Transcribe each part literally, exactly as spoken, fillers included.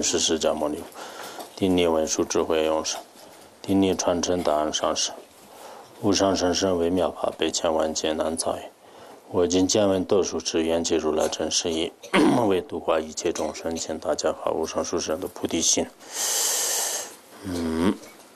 文世释迦牟尼佛，顶礼文殊智慧勇士，顶礼传承答案上师，无上甚深微妙法，百千万劫难遭遇。我今见闻得殊持，愿解如来真实义，为度化一切众生，请大家发无上殊胜的菩提心。嗯，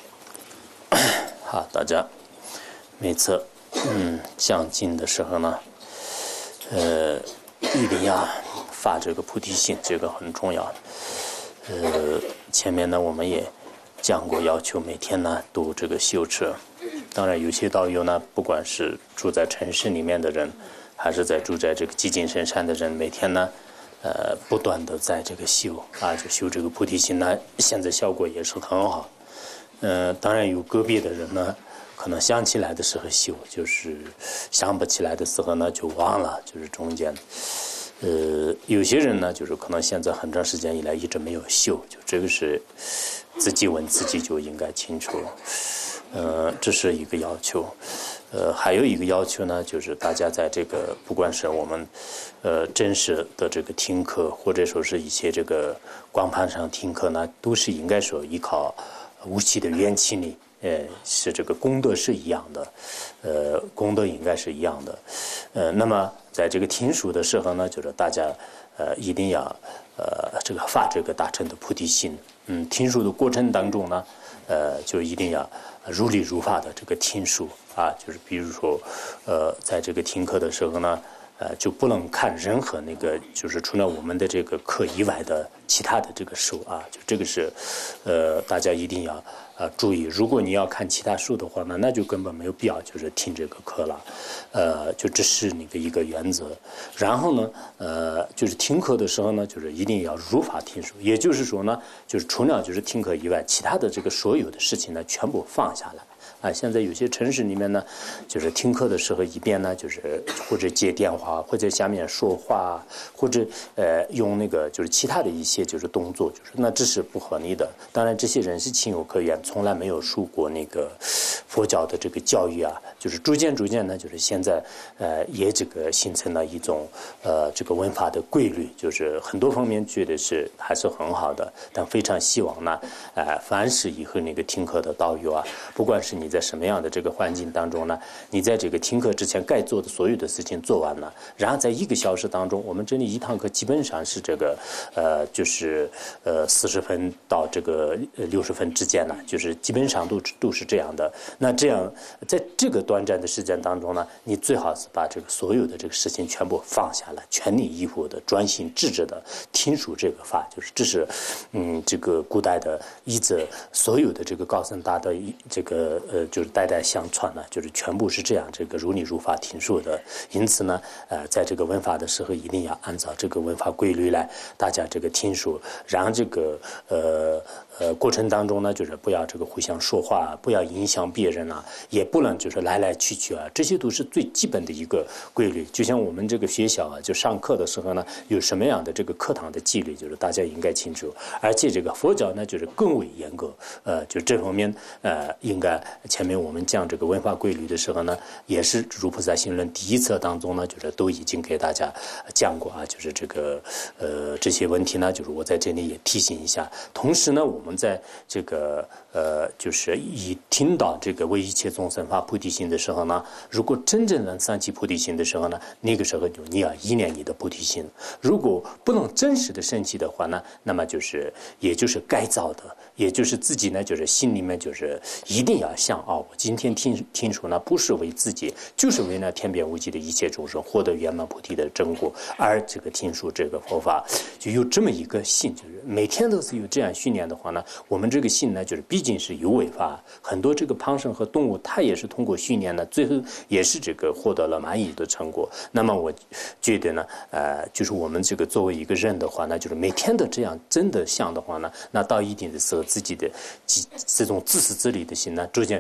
好，大家每次嗯讲经的时候呢，呃，一定要发这个菩提心，这个很重要。呃，前面呢我们也讲过，要求每天呢读这个修持。当然，有些道友呢，不管是住在城市里面的人，还是在住在这个寂静深山的人，每天呢，呃，不断的在这个修啊，就修这个菩提心呢，现在效果也是很好。呃，当然有个别的人呢，可能想起来的时候修，就是想不起来的时候呢就忘了，就是中间。呃，有些人呢，就是可能现在很长时间以来一直没有修，就这个是自己问自己就应该清楚。呃，这是一个要求。呃，还有一个要求呢，就是大家在这个不管是我们呃真实的这个听课，或者说是一些这个光盘上听课呢，都是应该说依靠无期的缘起力，呃，是这个功德是一样的，呃，功德应该是一样的。呃，那么在这个听书的时候呢，就是大家呃一定要呃这个发这个大乘的菩提心。嗯，听书的过程当中呢，呃，就一定要如理如法的这个听书啊，就是比如说，呃，在这个听课的时候呢，呃，就不能看任何那个，就是除了我们的这个课以外的其他的这个书啊，就这个是，呃，大家一定要呃注意。如果你要看其他书的话呢，那就根本没有必要就是听这个课了，呃，就这是那个一个原则。然后呢，呃，就是听课的时候呢，就是一定要如法听书，也就是说呢，就是除了就是听课以外，其他的这个所有的事情呢，全部放下来。啊，现在有些城市里面呢，就是听课的时候，一边呢就是或者接电话，或者下面说话，或者呃用那个就是其他的一些就是动作，就是那这是不合理的。当然，这些人是情有可原，从来没有受过那个佛教的这个教育啊，就是逐渐逐渐呢，就是现在呃也这个形成了一种呃这个文化的规律，就是很多方面觉得是还是很好的，但非常希望呢，呃凡是以后那个听课的道友啊，不管是你在什么样的这个环境当中呢，你在这个听课之前该做的所有的事情做完了，然后在一个小时当中，我们这里一堂课基本上是这个呃就是呃四十分到这个六十分之间呢，就是基本上都都是这样的。那这样在这个短暂的时间当中呢，你最好是把这个所有的这个事情全部放下来，全力以赴的专心致志的听书这个法，就是这是嗯这个古代的一直所有的这个高僧大德这个呃就是代代相传呢，就是全部是这样这个如理如法听说的。因此呢，呃，在这个闻法的时候，一定要按照这个闻法规律来，大家这个听说，然后这个呃呃过程当中呢，就是不要这个互相说话，不要影响别人啊，也不能就是来来去去啊，这些都是最基本的一个规律。就像我们这个学校啊，就上课的时候呢，有什么样的这个课堂的纪律，就是大家应该清楚。而且这个佛教呢，就是更为严格，呃，就这方面呃，应该前面我们讲这个文化规律的时候呢，也是《如菩萨行论》第一册当中呢，就是都已经给大家讲过啊，就是这个呃这些问题呢，就是我在这里也提醒一下。同时呢，我们在这个呃就是一听到这个为一切众生发菩提心的时候呢，如果真正能升起菩提心的时候呢，那个时候就你要依念你的菩提心。如果不能真实的升起的话呢，那么就是也就是该造的，也就是自己呢，就是心里面就是一定要想啊、哦，我今天听听说呢，不是为自己，就是为了天边无际的一切众生获得圆满菩提的真果，而这个听说这个佛法，就有这么一个心，就是每天都是有这样训练的话呢，我们这个心呢，就是毕竟是有为法，很多这个旁生和动物，它也是通过训练呢，最后也是这个获得了满意的成果。那么我觉得呢，呃，就是我们这个作为一个人的话呢，就是每天都这样真的想的话呢，那到一定的时候，自己的这种自私自利的心呢，逐渐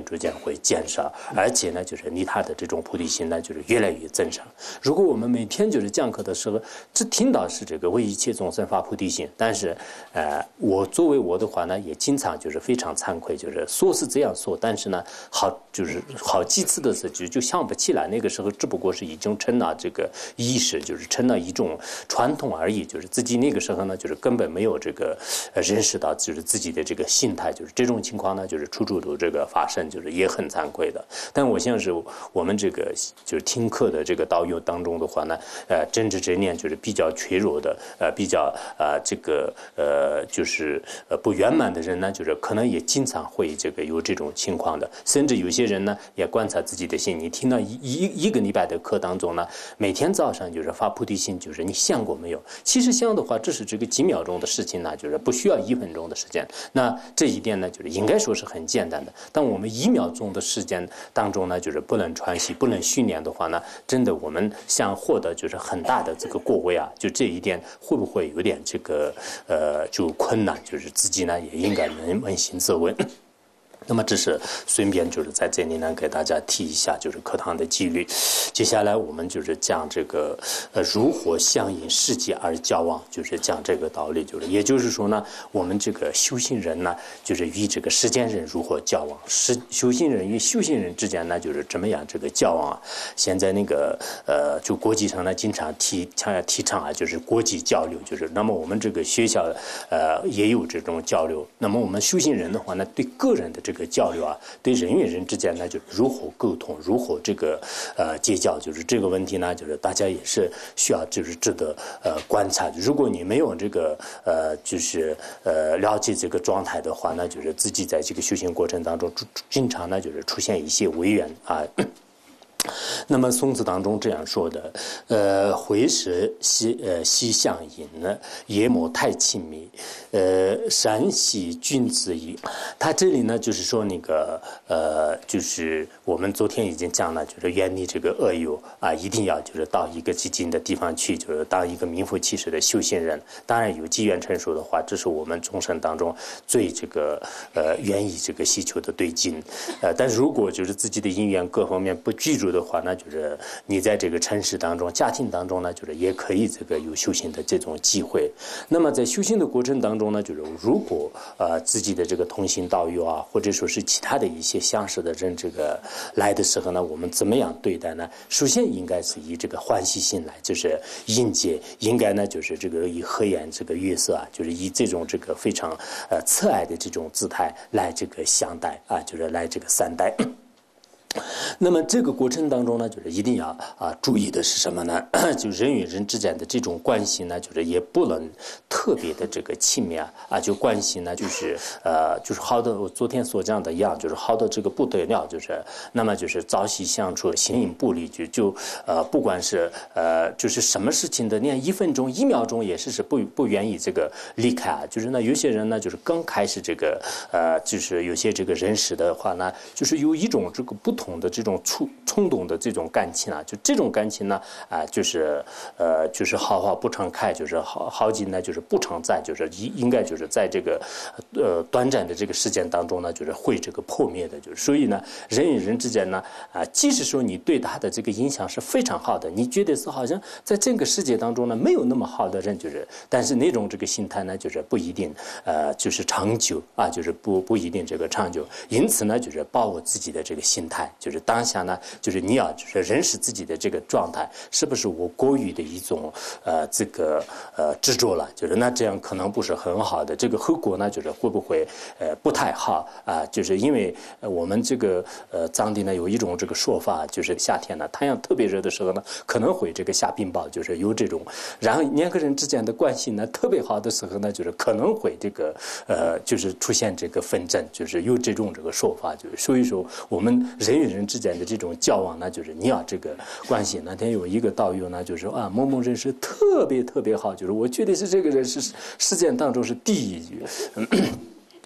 逐渐会减少，而且呢，就是利他的这种菩提心呢，就是越来越增长。如果我们每天就是讲课的时候，只听到是这个为一切众生发菩提心，但是，呃，我作为我的话呢，也经常就是非常惭愧，就是说是这样说，但是呢，好就是好几次的时候就就想不起来，那个时候只不过是已经成了这个意识，就是成了一种传统而已，就是自己那个时候呢，就是根本没有这个呃认识到就是自己的这个心态，就是这种情况呢，就是处处都这个发生，就是也很惭愧的。但我像是我们这个就是听课的这个道友当中的话呢，呃，真知真念就是比较脆弱的，呃，比较呃这个呃就是呃不圆满的人呢，就是可能也经常会这个有这种情况的，甚至有些人呢也观察自己的心，你听到一一一个礼拜的课当中呢，每天早上就是发菩提心，就是你想过没有？其实想的话，这是这个几秒钟的事情呢，就是不需要一分钟的时间。那这一点呢，就是应该说是很简单的。但我们一秒钟的时间当中呢，就是不能传习、不能训练的话呢，真的我们想获得就是很大的这个果位啊，就这一点会不会有点这个呃就困难？就是自己呢也应该能扪心自问。那么这是顺便就是在这里呢给大家提一下就是课堂的纪律。接下来我们就是讲这个呃如何相应世界而交往，就是讲这个道理，就是也就是说呢，我们这个修行人呢，就是与这个世间人如何交往，是修行人与修行人之间呢，就是怎么样这个交往啊。现在那个呃就国际上呢经常提倡提倡啊，就是国际交流，就是那么我们这个学校呃也有这种交流。那么我们修行人的话呢，对个人的这个这个交流啊，对人与人之间呢，就是如何沟通，如何这个呃结交，就是这个问题呢，就是大家也是需要就是值得呃观察。如果你没有这个呃就是呃了解这个状态的话呢，就是自己在这个修行过程当中，经常呢就是出现一些违缘啊。那么宋词当中这样说的，呃，回时西呃西向隐呢，野莫太亲密，呃，山西君子矣。他这里呢，就是说那个呃，就是我们昨天已经讲了，就是远离这个恶友啊，一定要就是到一个极近的地方去，就是当一个名副其实的修行人。当然有机缘成熟的话，这是我们众生当中最这个呃愿意这个希求的对境。呃，但是如果就是自己的因缘各方面不具足的话，那就是你在这个城市当中、家庭当中呢，就是也可以这个有修行的这种机会。那么在修行的过程当中呢，就是如果呃自己的这个同行道友啊，或者说是其他的一些相识的人，这个来的时候呢，我们怎么样对待呢？首先应该是以这个欢喜心来，就是迎接，应该呢就是这个以和颜这个悦色啊，就是以这种这个非常呃慈爱的这种姿态来这个相待啊，就是来这个善待。那么这个过程当中呢，就是一定要啊注意的是什么呢？就人与人之间的这种关系呢，就是也不能特别的这个亲密啊啊，就关系呢，就是呃，就是好的，我昨天所讲的一样，就是好的这个不得了，就是那么就是朝夕相处，形影不离，就就呃，不管是呃，就是什么事情的，连一分钟、一秒钟也是是不不愿意这个离开啊。就是呢，有些人呢，就是刚开始这个呃，就是有些这个认识的话呢，就是有一种这个不同的这种冲冲动的这种感情啊，就这种感情呢，啊、呃，就是呃，就是好话不常开，就是好好景呢，就是不常在，就是应应该就是在这个呃短暂的这个时间当中呢，就是会这个破灭的，就是所以呢，人与人之间呢，啊、呃，即使说你对他的这个影响是非常好的，你觉得是好像在这个世界当中呢，没有那么好的人，就是但是那种这个心态呢，就是不一定呃，就是长久啊，就是不不一定这个长久，因此呢，就是把握自己的这个心态。就是当下呢，就是你要就是认识自己的这个状态，是不是我过于的一种呃这个呃执着了？就是那这样可能不是很好的，这个后果呢，就是会不会呃不太好啊、呃？就是因为我们这个呃藏地呢有一种这个说法，就是夏天呢太阳特别热的时候呢，可能会这个下冰雹，就是有这种，然后两个人之间的关系呢特别好的时候呢，就是可能会这个呃就是出现这个纷争，就是有这种这个说法，就是所以说我们人与人之间的这种交往呢，就是你要这个关系。那天有一个道友呢，就说啊，某某人是特别特别好，就是我觉得是这个人是世间当中是第一。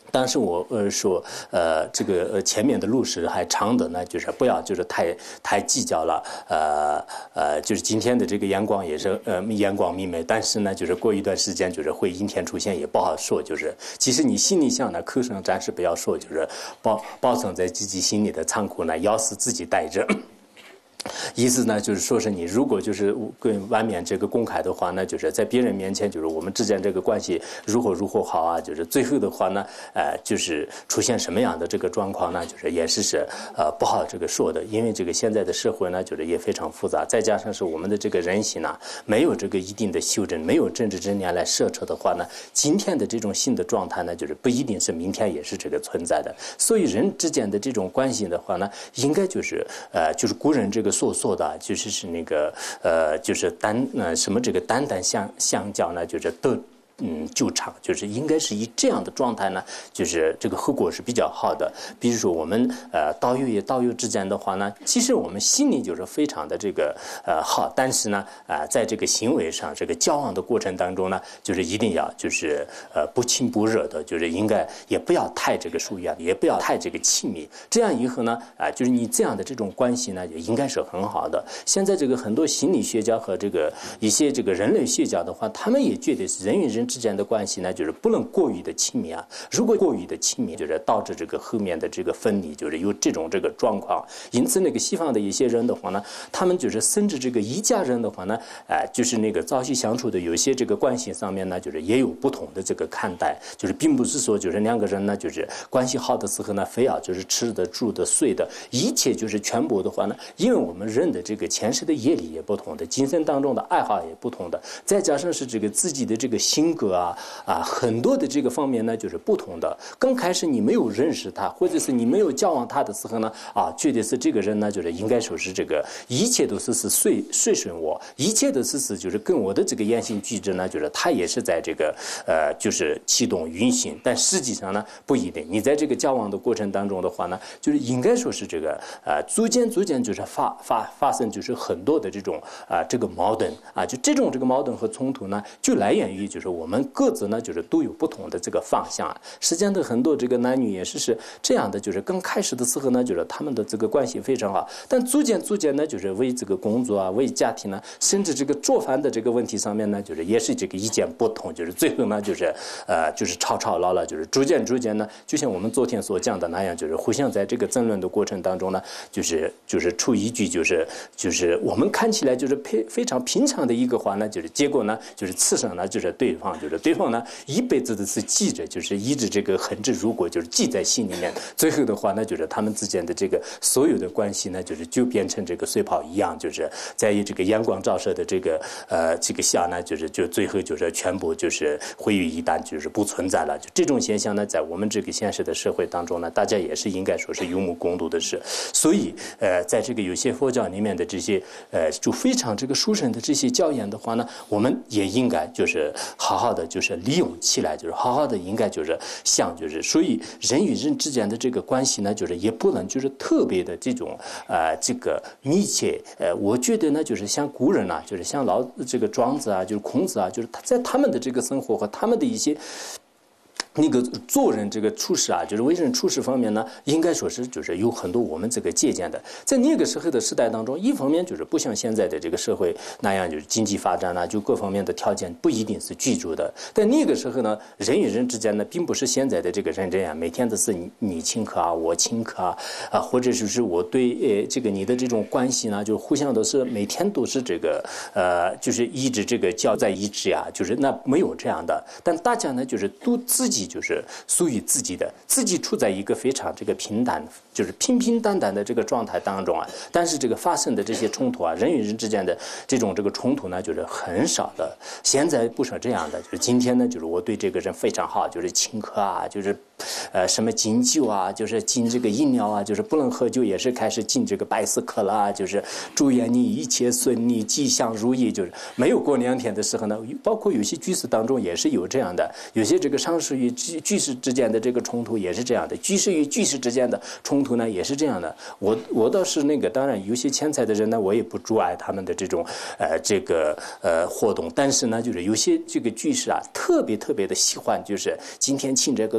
当时我呃说呃这个呃前面的路是还长的呢，就是不要就是太太计较了，呃呃就是今天的这个阳光也是呃阳光明媚，但是呢就是过一段时间就是会阴天出现也不好说，就是其实你心里想呢，口上暂时不要说，就是保保存在自己心里的仓库呢，钥匙自己带着。意思呢，就是说是你如果就是跟外面这个公开的话呢，就是在别人面前，就是我们之间这个关系如何如何好啊，就是最后的话呢，呃，就是出现什么样的这个状况呢，就是也是是呃不好这个说的，因为这个现在的社会呢，就是也非常复杂，再加上是我们的这个人性呢，没有这个一定的修正，没有政治正念来设车的话呢，今天的这种新的状态呢，就是不一定是明天也是这个存在的，所以人之间的这种关系的话呢，应该就是呃，就是古人这个所说的，就是是那个呃，就是单呃什么这个单单相相交呢，就是都。嗯，救场就是应该是以这样的状态呢，就是这个后果是比较好的。比如说我们呃道友与道友之间的话呢，其实我们心里就是非常的这个呃好，但是呢啊、呃，在这个行为上，这个交往的过程当中呢，就是一定要就是呃不亲不热的，就是应该也不要太这个疏远，也不要太这个亲密。这样以后呢啊、呃，就是你这样的这种关系呢，也应该是很好的。现在这个很多心理学家和这个一些这个人类学家的话，他们也觉得是人与人之间的关系呢，就是不能过于的亲密啊。如果过于的亲密，就是导致这个后面的这个分离，就是有这种这个状况。因此，那个西方的一些人的话呢，他们就是甚至这个一家人的话呢，哎、呃，就是那个朝夕相处的有些这个关系上面呢，就是也有不同的这个看待，就是并不是说就是两个人呢，就是关系好的时候呢，非要就是吃的、住的、睡的，一切就是全部的话呢，因为我们人的这个前世的业力也不同的，精神当中的爱好也不同的，再加上是这个自己的这个性格啊啊，很多的这个方面呢，就是不同的。刚开始你没有认识他，或者是你没有交往他的时候呢，啊，觉得是这个人呢，就是应该说是这个一切都是是随随顺我，一切都是是就是跟我的这个言行举止呢，就是他也是在这个呃，就是启动运行。但实际上呢，不一定。你在这个交往的过程当中的话呢，就是应该说是这个呃，逐渐逐渐就是发发发生就是很多的这种啊、呃、这个矛盾啊，就这种这个矛盾和冲突呢，就来源于就是我们各自呢就是都有不同的这个方向啊。实际上的很多这个男女也是是这样的，就是刚开始的时候呢，就是他们的这个关系非常好，但逐渐逐渐呢，就是为这个工作啊，为家庭呢，甚至这个做饭的这个问题上面呢，就是也是这个意见不同，就是最后呢就是呃就是吵吵闹闹，就是逐渐逐渐呢，就像我们昨天所讲的那样，就是互相在这个争论的过程当中呢，就是就是出一句就是就是我们看起来就是非非常平常的一个话呢，就是结果呢就是刺伤了就是对方，就是对方呢一辈子都是记着，就是一直这个恨之入骨，就是记在心里面。最后的话呢，就是他们之间的这个所有的关系呢，就是就变成这个水泡一样，就是在这个阳光照射的这个呃这个下呢，就是就最后就是全部就是毁于一旦，就是不存在了。就这种现象呢，在我们这个现实的社会当中呢，大家也是应该说是有目共睹的事。所以呃，在这个有些佛教里面的这些呃就非常这个殊胜的这些教言的话呢，我们也应该就是好好的就是利用起来，就是好好的应该就是像就是所以人与人之间的这个关系呢，就是也不能就是特别的这种呃这个密切。呃，我觉得呢，就是像古人啊，就是像老这个庄子啊，就是孔子啊，就是他在他们的这个生活和他们的一些。那个做人这个处事啊，就是为人处事方面呢，应该说是就是有很多我们这个借鉴的。在那个时候的时代当中，一方面就是不像现在的这个社会那样，就是经济发展啊，就各方面的条件不一定是居住的。但那个时候呢，人与人之间呢，并不是现在的这个人这样，每天都是你你请客啊，我请客啊，啊，或者就是我对呃这个你的这种关系呢，就互相都是每天都是这个呃，就是一直这个交在一起啊，就是那没有这样的。但大家呢，就是都自己。就是属于自己的，自己处在一个非常这个平淡，就是平平淡淡的这个状态当中啊。但是这个发生的这些冲突啊，人与人之间的这种这个冲突呢，就是很少的。现在不是这样的，就是今天呢，就是我对这个人非常好，就是请客啊，就是呃什么敬酒啊，就是敬这个饮料啊，就是不能喝酒也是开始敬这个百事可乐啊，就是祝愿你一切顺利、吉祥如意。就是没有过两天的时候呢，包括有些居士当中也是有这样的，有些这个上师与居士之间的这个冲突也是这样的，居士与居士之间的冲突呢也是这样的。我我倒是那个，当然有些钱财的人呢，我也不阻碍他们的这种呃这个呃活动，但是呢，就是有些这个居士啊，特别特别的喜欢，就是今天请这个客，明天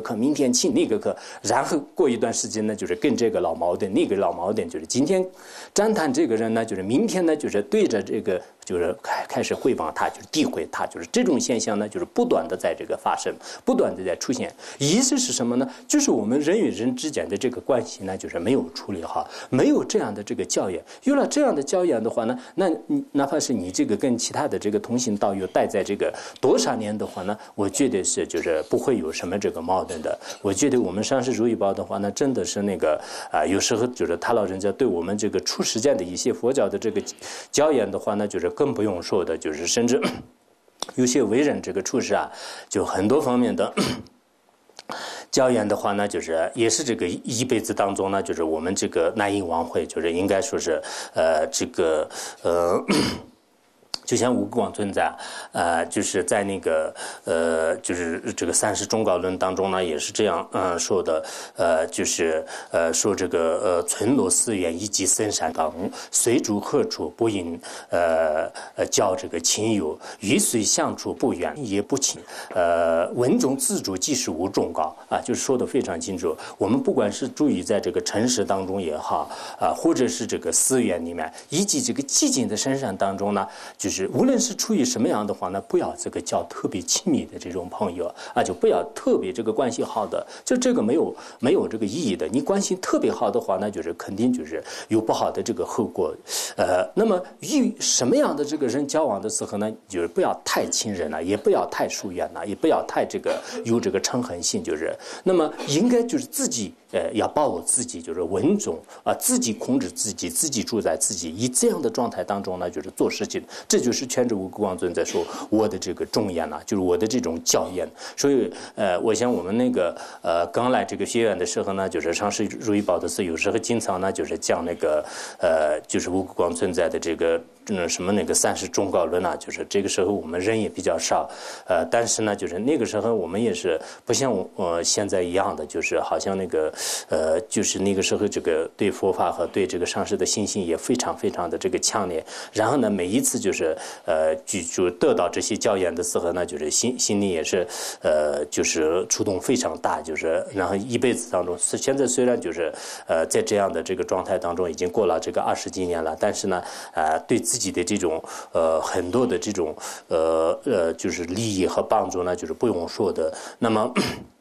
天请那个课，然后过一段时间呢，就是跟这个老矛盾，那个老矛盾就是今天赞叹这个人呢，就是明天呢，就是对着这个就是开开始诽谤他，就是诋毁他，就是这种现象呢，就是不断的在这个发生，不断的在出现。意思是什么呢？就是我们人与人之间的这个关系呢，就是没有处理好，没有这样的这个教养。有了这样的教养的话呢，那你哪怕是你这个跟其他的这个同行道友待在这个多少年的话呢，我觉得是就是不会有什么这个矛盾的。我觉得我们上师如意宝的话呢，真的是那个啊、呃，有时候就是他老人家对我们这个出实践的一些佛教的这个教言的话呢，就是更不用说的，就是甚至有些为人这个处事啊，就很多方面的教言的话呢，就是也是这个一辈子当中呢，就是我们这个南印王会，就是应该说是呃这个呃。就像吴广尊在，呃，就是在那个，呃，就是这个三十忠告论当中呢，也是这样，嗯、呃，说的，呃，就是呃，说这个呃，村落寺院以及深山岗，随住何处不应，呃呃，教这个亲友，与随相处不远也不亲，呃，文中自主即是无忠告啊，就是说的非常清楚。我们不管是注意在这个城市当中也好，啊、呃，或者是这个寺院里面，以及这个寂静的深山当中呢，就是。无论是出于什么样的话呢，不要这个交特别亲密的这种朋友啊，就不要特别这个关系好的，就这个没有没有这个意义的。你关系特别好的话，那就是肯定就是有不好的这个后果。呃，那么与什么样的这个人交往的时候呢，就是不要太亲人了，也不要太疏远了，也不要太这个有这个嗔恨心，就是那么应该就是自己呃要把握自己，就是稳重啊，自己控制自己，自己主宰自己，以这样的状态当中呢，就是做事情，这就是。就是全智无光尊在说我的这个忠言呐，就是我的这种教言。所以，呃，我想我们那个呃刚来这个学院的时候呢，就是上师如意宝的寺，有时候经常呢就是讲那个呃，就是无光存在的这个。嗯，什么那个三十忠告论啊，就是这个时候我们人也比较少，呃，但是呢，就是那个时候我们也是不像呃现在一样的，就是好像那个呃，就是那个时候这个对佛法和对这个上师的信心也非常非常的这个强烈。然后呢，每一次就是呃，就就得到这些教言的时候呢，就是心心里也是呃，就是触动非常大，就是然后一辈子当中，现在虽然就是呃在这样的这个状态当中已经过了这个二十几年了，但是呢，呃，对自己的这种呃很多的这种呃呃就是利益和帮助呢，就是不用说的。那么，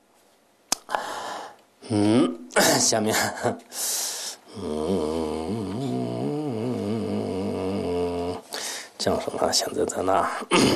嗯，下面，嗯，讲什么？现在在哪？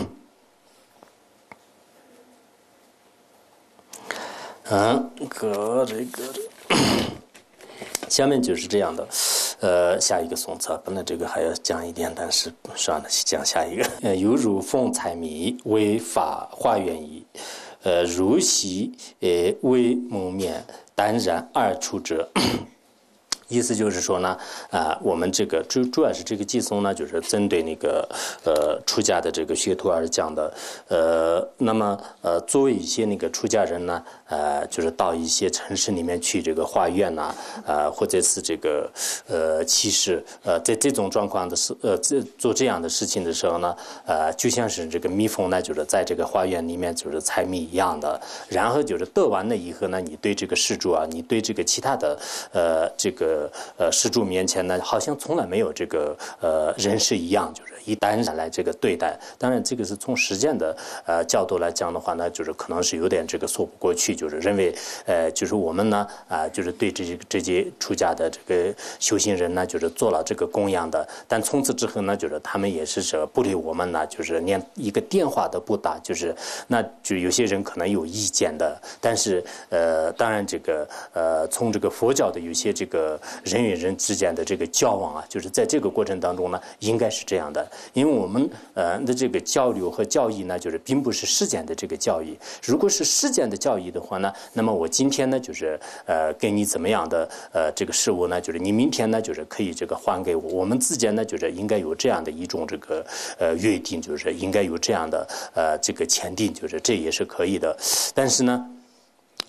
嗯，搁这个。下面就是这样的，呃，下一个宋词，本来这个还要讲一点，但是算了，讲下一个。呃，犹如风采迷，为法化缘矣；呃，如洗，呃，为蒙面，淡然二出者。意思就是说呢，啊、呃，我们这个主主要是这个寄送呢，就是针对那个呃出家的这个学徒而讲的。呃，那么呃，作为一些那个出家人呢，呃，就是到一些城市里面去这个化缘呐，啊、呃，或者是这个呃，其实呃，在这种状况的时呃，这做这样的事情的时候呢，呃，就像是这个蜜蜂呢，就是在这个花园里面就是采蜜一样的。然后就是得完了以后呢，你对这个施主啊，你对这个其他的呃这个。呃，施主面前呢，好像从来没有这个呃人事一样，就是以淡然来这个对待。当然，这个是从实践的呃角度来讲的话呢，就是可能是有点这个说不过去，就是认为呃，就是我们呢啊、呃，就是对这些这些出家的这个修行人呢，就是做了这个供养的。但从此之后呢，就是他们也是说不理我们呢，就是连一个电话都不打，就是那就有些人可能有意见的，但是呃，当然这个呃，从这个佛教的有些这个。人与人之间的这个交往啊，就是在这个过程当中呢，应该是这样的。因为我们呃的这个交流和教义呢，就是并不是世间的这个教义。如果是世间的教义的话呢，那么我今天呢，就是呃给你怎么样的呃这个事物呢，就是你明天呢，就是可以这个还给我。我们之间呢，就是应该有这样的一种这个呃约定，就是应该有这样的呃这个签订，就是这也是可以的。但是呢。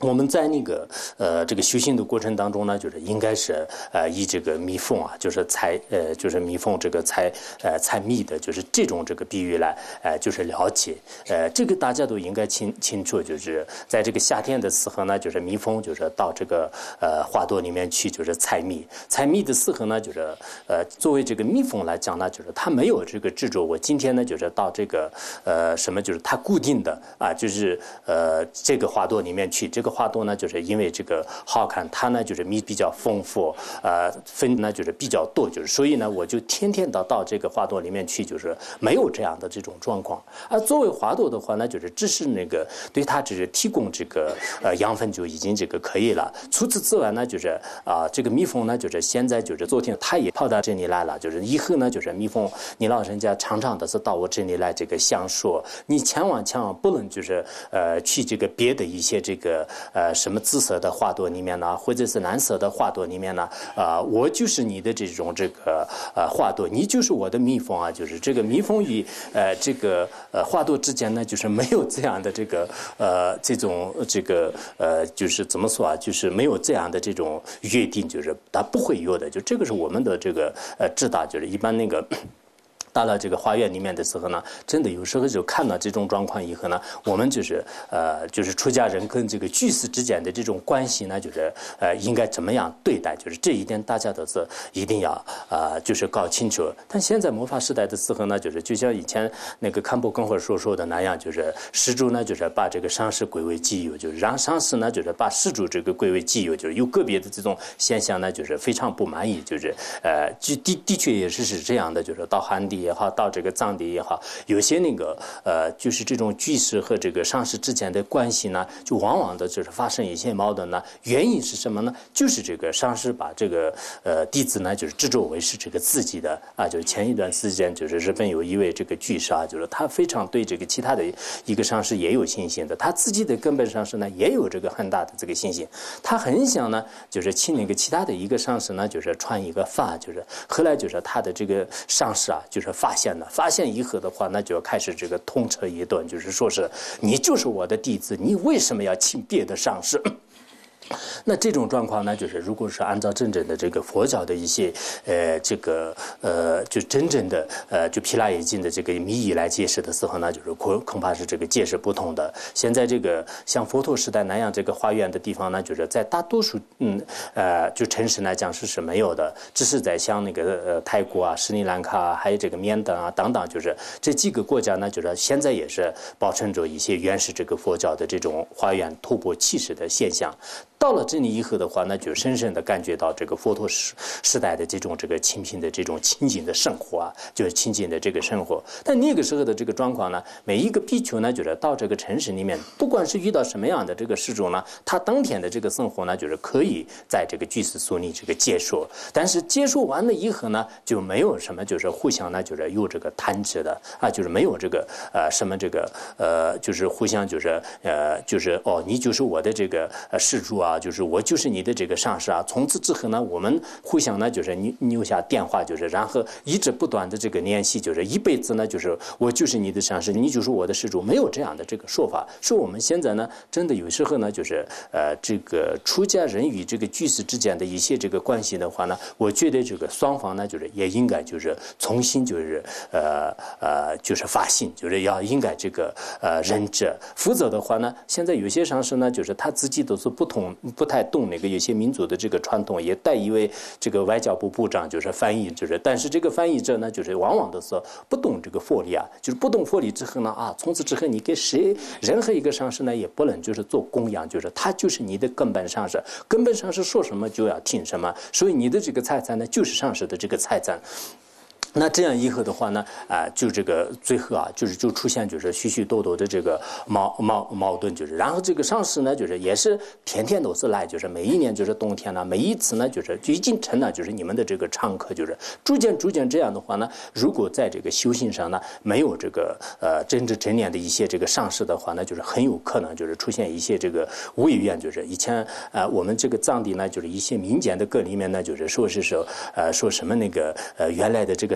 我们在那个呃这个修行的过程当中呢，就是应该是呃以这个蜜蜂啊，就是采呃就是蜜蜂这个采呃采蜜的，就是这种这个比喻来呃就是了解呃这个大家都应该清清楚，就是在这个夏天的时候呢，就是蜜蜂就是到这个呃花朵里面去就是采蜜，采蜜的时候呢，就是呃作为这个蜜蜂来讲呢，就是它没有这个执着，我今天呢就是到这个呃什么就是它固定的啊，就是呃这个花朵里面去这个。花朵呢，就是因为这个好看，它呢就是蜜比较丰富，呃，分呢就是比较多，就是所以呢，我就天天到到这个花朵里面去，就是没有这样的这种状况。而作为花朵的话呢，就是只是那个对它只是提供这个呃养分就已经这个可以了。除此之外呢，就是啊、呃，这个蜜蜂呢，就是现在就是昨天它也跑到这里来了，就是以后呢，就是蜜蜂，你老人家常常的是到我这里来这个享受，你千万千万不能就是呃去这个别的一些这个。呃，什么紫色的花朵里面呢，或者是蓝色的花朵里面呢？啊、呃，我就是你的这种这个呃花朵，你就是我的蜜蜂啊，就是这个蜜蜂与呃这个呃花朵之间呢，就是没有这样的这个呃这种这个呃就是怎么说啊，就是没有这样的这种约定，就是它不会有的，就这个是我们的这个呃知道，就是一般那个。到了这个花园里面的时候呢，真的有时候就看到这种状况以后呢，我们就是呃，就是出家人跟这个居士之间的这种关系呢，就是呃，应该怎么样对待，就是这一点大家都是一定要啊、呃，就是搞清楚。但现在末法时代的时候呢，就是就像以前那个康波跟会所说的那样，就是施主呢，就是把这个上师归为己有，就是让上师呢，就是把施主这个归为己有，就是有个别的这种现象呢，就是非常不满意，就是呃，的的确也是是这样的，就是到汉地。也好，到这个藏地也好，有些那个呃，就是这种居士和这个上师之间的关系呢，就往往的就是发生一些矛盾呢。原因是什么呢？就是这个上师把这个呃弟子呢，就是执着为是这个自己的啊。就是前一段时间，就是日本有一位这个居士啊，就是他非常对这个其他的一个上师也有信心的，他自己的根本上师呢也有这个很大的这个信心，他很想呢，就是请那个其他的一个上师呢，就是传一个法，就是后来就是他的这个上师啊，就是。发现了，发现以后的话，那就要开始这个痛斥一顿，就是说是你就是我的弟子，你为什么要请别的上师？那这种状况呢，就是如果是按照真正的这个佛教的一些呃这个呃就真正的呃就毗拉耶经的这个密意来解释的时候呢，就是恐恐怕是这个解释不同的。现在这个像佛陀时代那样这个花园的地方呢，就是在大多数嗯呃就城市来讲是是没有的，只是在像那个呃泰国啊、斯里兰卡啊，还有这个缅甸啊等等，就是这几个国家呢，就是现在也是保存着一些原始这个佛教的这种花园突破气势的现象。到了这里以后的话，那就深深的感觉到这个佛陀时时代的这种这个清贫的这种清净的生活啊，就是清净的这个生活。但那个时候的这个状况呢，每一个比丘呢，就是到这个城市里面，不管是遇到什么样的这个施主呢，他当天的这个生活呢，就是可以在这个居士所里这个接受。但是接受完了以后呢，就没有什么就是互相呢，就是有这个贪执的啊，就是没有这个呃什么这个呃，就是互相就是呃就是哦，你就是我的这个呃施主啊。就是我就是你的这个上师啊，从此之后呢，我们互相呢就是留下电话，就是然后一直不断的这个联系，就是一辈子呢，就是我就是你的上师，你就是我的施主，没有这样的这个说法。是我们现在呢，真的有时候呢，就是呃这个出家人与这个居士之间的一些这个关系的话呢，我觉得这个双方呢，就是也应该就是重新就是呃呃就是发心，就是要应该这个呃认知，否则的话呢，现在有些上师呢，就是他自己都是不同。不太懂那个有些民族的这个传统，也带一位这个外交部部长就是翻译，就是但是这个翻译者呢，就是往往都是不懂这个佛理啊，就是不懂佛理之后呢啊，从此之后你给谁任何一个上师呢也不能就是做供养，就是他就是你的根本上师，根本上师说什么就要听什么，所以你的这个财产呢就是上师的这个财产。那这样以后的话呢，啊、呃，就这个最后啊，就是就出现就是许许多多的这个矛矛矛盾，就是然后这个上师呢，就是也是天天都是来，就是每一年就是冬天呢，每一次呢，就是就已经成了就是你们的这个常客，就是逐渐逐渐这样的话呢，如果在这个修行上呢没有这个呃真知真念的一些这个上师的话呢，就是很有可能就是出现一些这个违愿，就是以前呃我们这个藏地呢，就是一些民间的歌里面呢，就是说是说呃说什么那个呃原来的这个。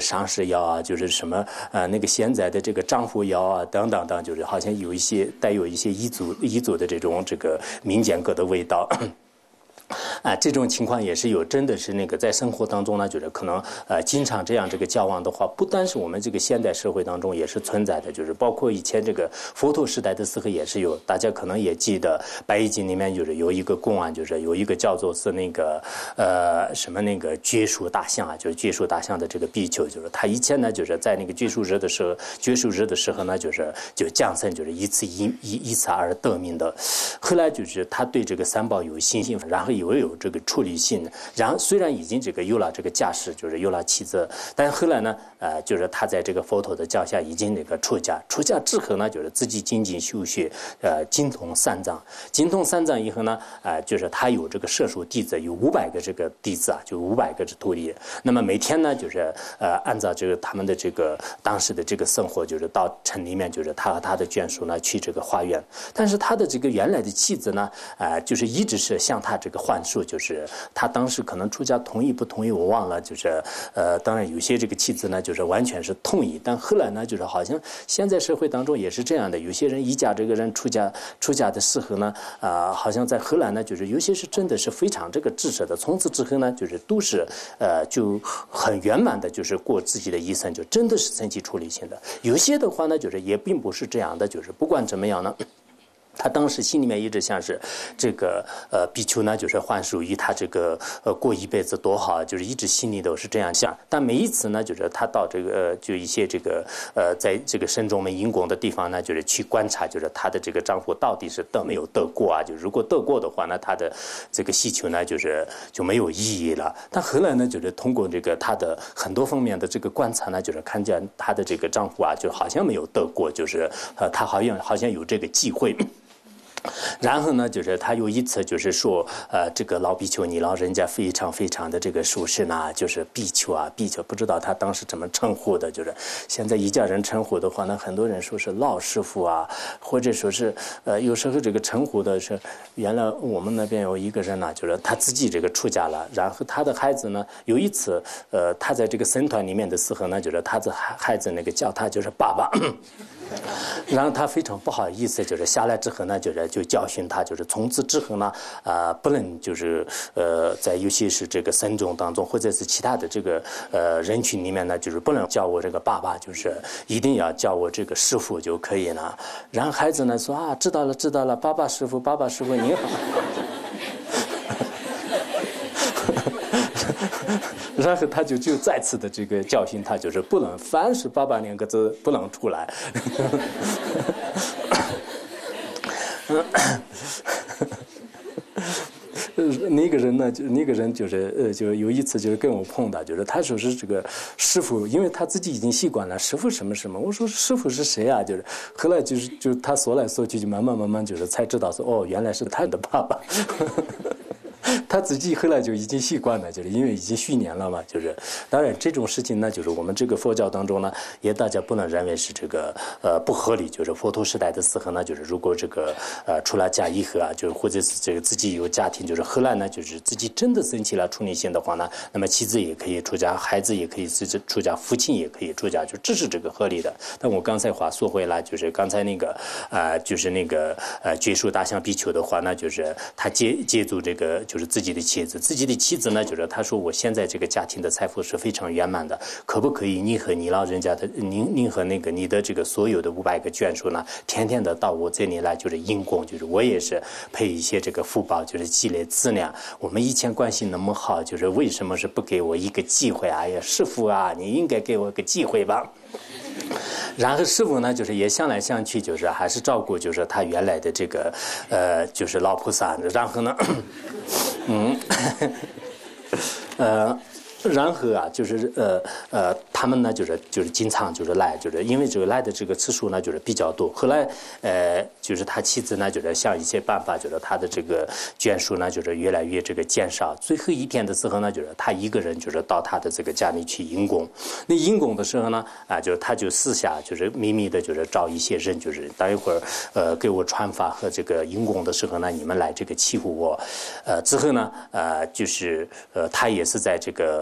伤势药啊，就是什么呃那个现在的这个丈夫药啊等等等，就是好像有一些带有一些彝族彝族的这种这个民间歌的味道。啊，这种情况也是有，真的是那个在生活当中呢，就是可能呃经常这样这个交往的话，不单是我们这个现代社会当中也是存在的，就是包括以前这个佛陀时代的时候也是有。大家可能也记得《白易经》里面就是有一个公案，就是有一个叫做是那个呃什么那个撅树大象啊，就是撅树大象的这个比丘，就是他以前呢就是在那个撅树日的时候，撅树日的时候呢就是就降生，就是以此以以以此而得名的。后来就是他对这个三宝有信心，然后也有这个处理性，然后虽然已经这个有了这个驾驶，就是有了妻子，但后来呢，呃，就是他在这个佛陀的教下已经那个出家，出家之后呢，就是自己精进修学，呃，精通三藏，精通三藏以后呢，呃，就是他有这个摄属弟子，有五百个这个弟子啊，就五百个徒弟。那么每天呢，就是呃，按照这个他们的这个当时的这个生活，就是到城里面，就是他和他的眷属呢去这个化缘，但是他的这个原来的妻子呢，呃，就是一直是向他这个幻术。就是他当时可能出家同意不同意我忘了，就是呃，当然有些这个妻子呢，就是完全是同意，但后来呢，就是好像现在社会当中也是这样的，有些人一家这个人出家出家的时候呢，啊、呃，好像在荷兰呢，就是有些是真的是非常这个支持的，从此之后呢，就是都是呃就很圆满的，就是过自己的一生，就真的是升起处理性的。有些的话呢，就是也并不是这样的，就是不管怎么样呢。他当时心里面一直像是这个呃比丘呢，就是幻术于他这个呃过一辈子多好，就是一直心里都是这样想。但每一次呢，就是他到这个呃就一些这个呃在这个深中门阴宫的地方呢，就是去观察，就是他的这个丈夫到底是得没有得过啊？就如果得过的话呢，他的这个希求呢，就是就没有意义了。但后来呢，就是通过这个他的很多方面的这个观察呢，就是看见他的这个丈夫啊，就好像没有得过，就是呃他好像好像有这个忌讳。然后呢，就是他有一次就是说，呃，这个老比丘尼老人家非常非常的这个舒适呢，就是比丘啊，比丘不知道他当时怎么称呼的，就是现在一家人称呼的话呢，很多人说是老师傅啊，或者说是呃，有时候这个称呼的是，原来我们那边有一个人呢，就是他自己这个出家了，然后他的孩子呢，有一次呃，他在这个僧团里面的时候呢，就是他的孩子那个叫他就是爸爸。然后他非常不好意思，就是下来之后呢，就是就教训他，就是从此之后呢，啊、呃，不能就是呃，在尤其是这个僧众当中，或者是其他的这个呃人群里面呢，就是不能叫我这个爸爸，就是一定要叫我这个师傅就可以了。然后孩子呢说啊，知道了知道了，爸爸师傅爸爸师傅您好。然后他就就再次的这个教训他，就是不能凡是爸爸两个字不能出来。那个人呢，就那个人就是呃，就有一次就是跟我碰到，就是他说是这个师傅，因为他自己已经习惯了师傅什么什么。我说师傅是谁啊？就是后来就是就他说来说去，就慢慢慢慢就是才知道说哦，原来是他的爸爸。他自己后来就已经习惯了，就是因为已经训练了嘛，就是当然这种事情呢，就是我们这个佛教当中呢，也大家不能认为是这个呃不合理，就是佛陀时代的时候呢，就是如果这个呃出了家以后啊，就是或者是这个自己有家庭，就是后来呢，就是自己真的升起了处女性的话呢，那么妻子也可以出家，孩子也可以自己出家，父亲也可以出家，就这是这个合理的。但我刚才话说回来，就是刚才那个啊、呃，就是那个呃觉树大象比丘的话呢，就是他借借助这个就是自己的妻子，自己的妻子呢，就是他说我现在这个家庭的财富是非常圆满的，可不可以你和你老人家的您您和那个你的这个所有的五百个眷属呢，天天的到我这里来就是因公，就是我也是配一些这个福报，就是积累资粮。我们以前关系那么好，就是为什么是不给我一个机会啊？哎呀，师父啊，你应该给我个机会吧。然后师傅呢，就是也想来想去，就是还是照顾，就是他原来的这个，呃，就是老菩萨。然后呢，嗯，呃。然后啊，就是呃呃，他们呢，就是就是经常就是来，就是因为这个来的这个次数呢，就是比较多。后来呃，就是他妻子呢，就是想一些办法，就是他的这个眷属呢，就是越来越这个减少。最后一天的时候呢，就是他一个人就是到他的这个家里去迎供。那迎供的时候呢，啊，就是他就私下就是秘密的，就是找一些人，就是等一会儿呃给我传法和这个迎供的时候呢，你们来这个欺负我。呃，之后呢，呃，就是呃他也是在这个。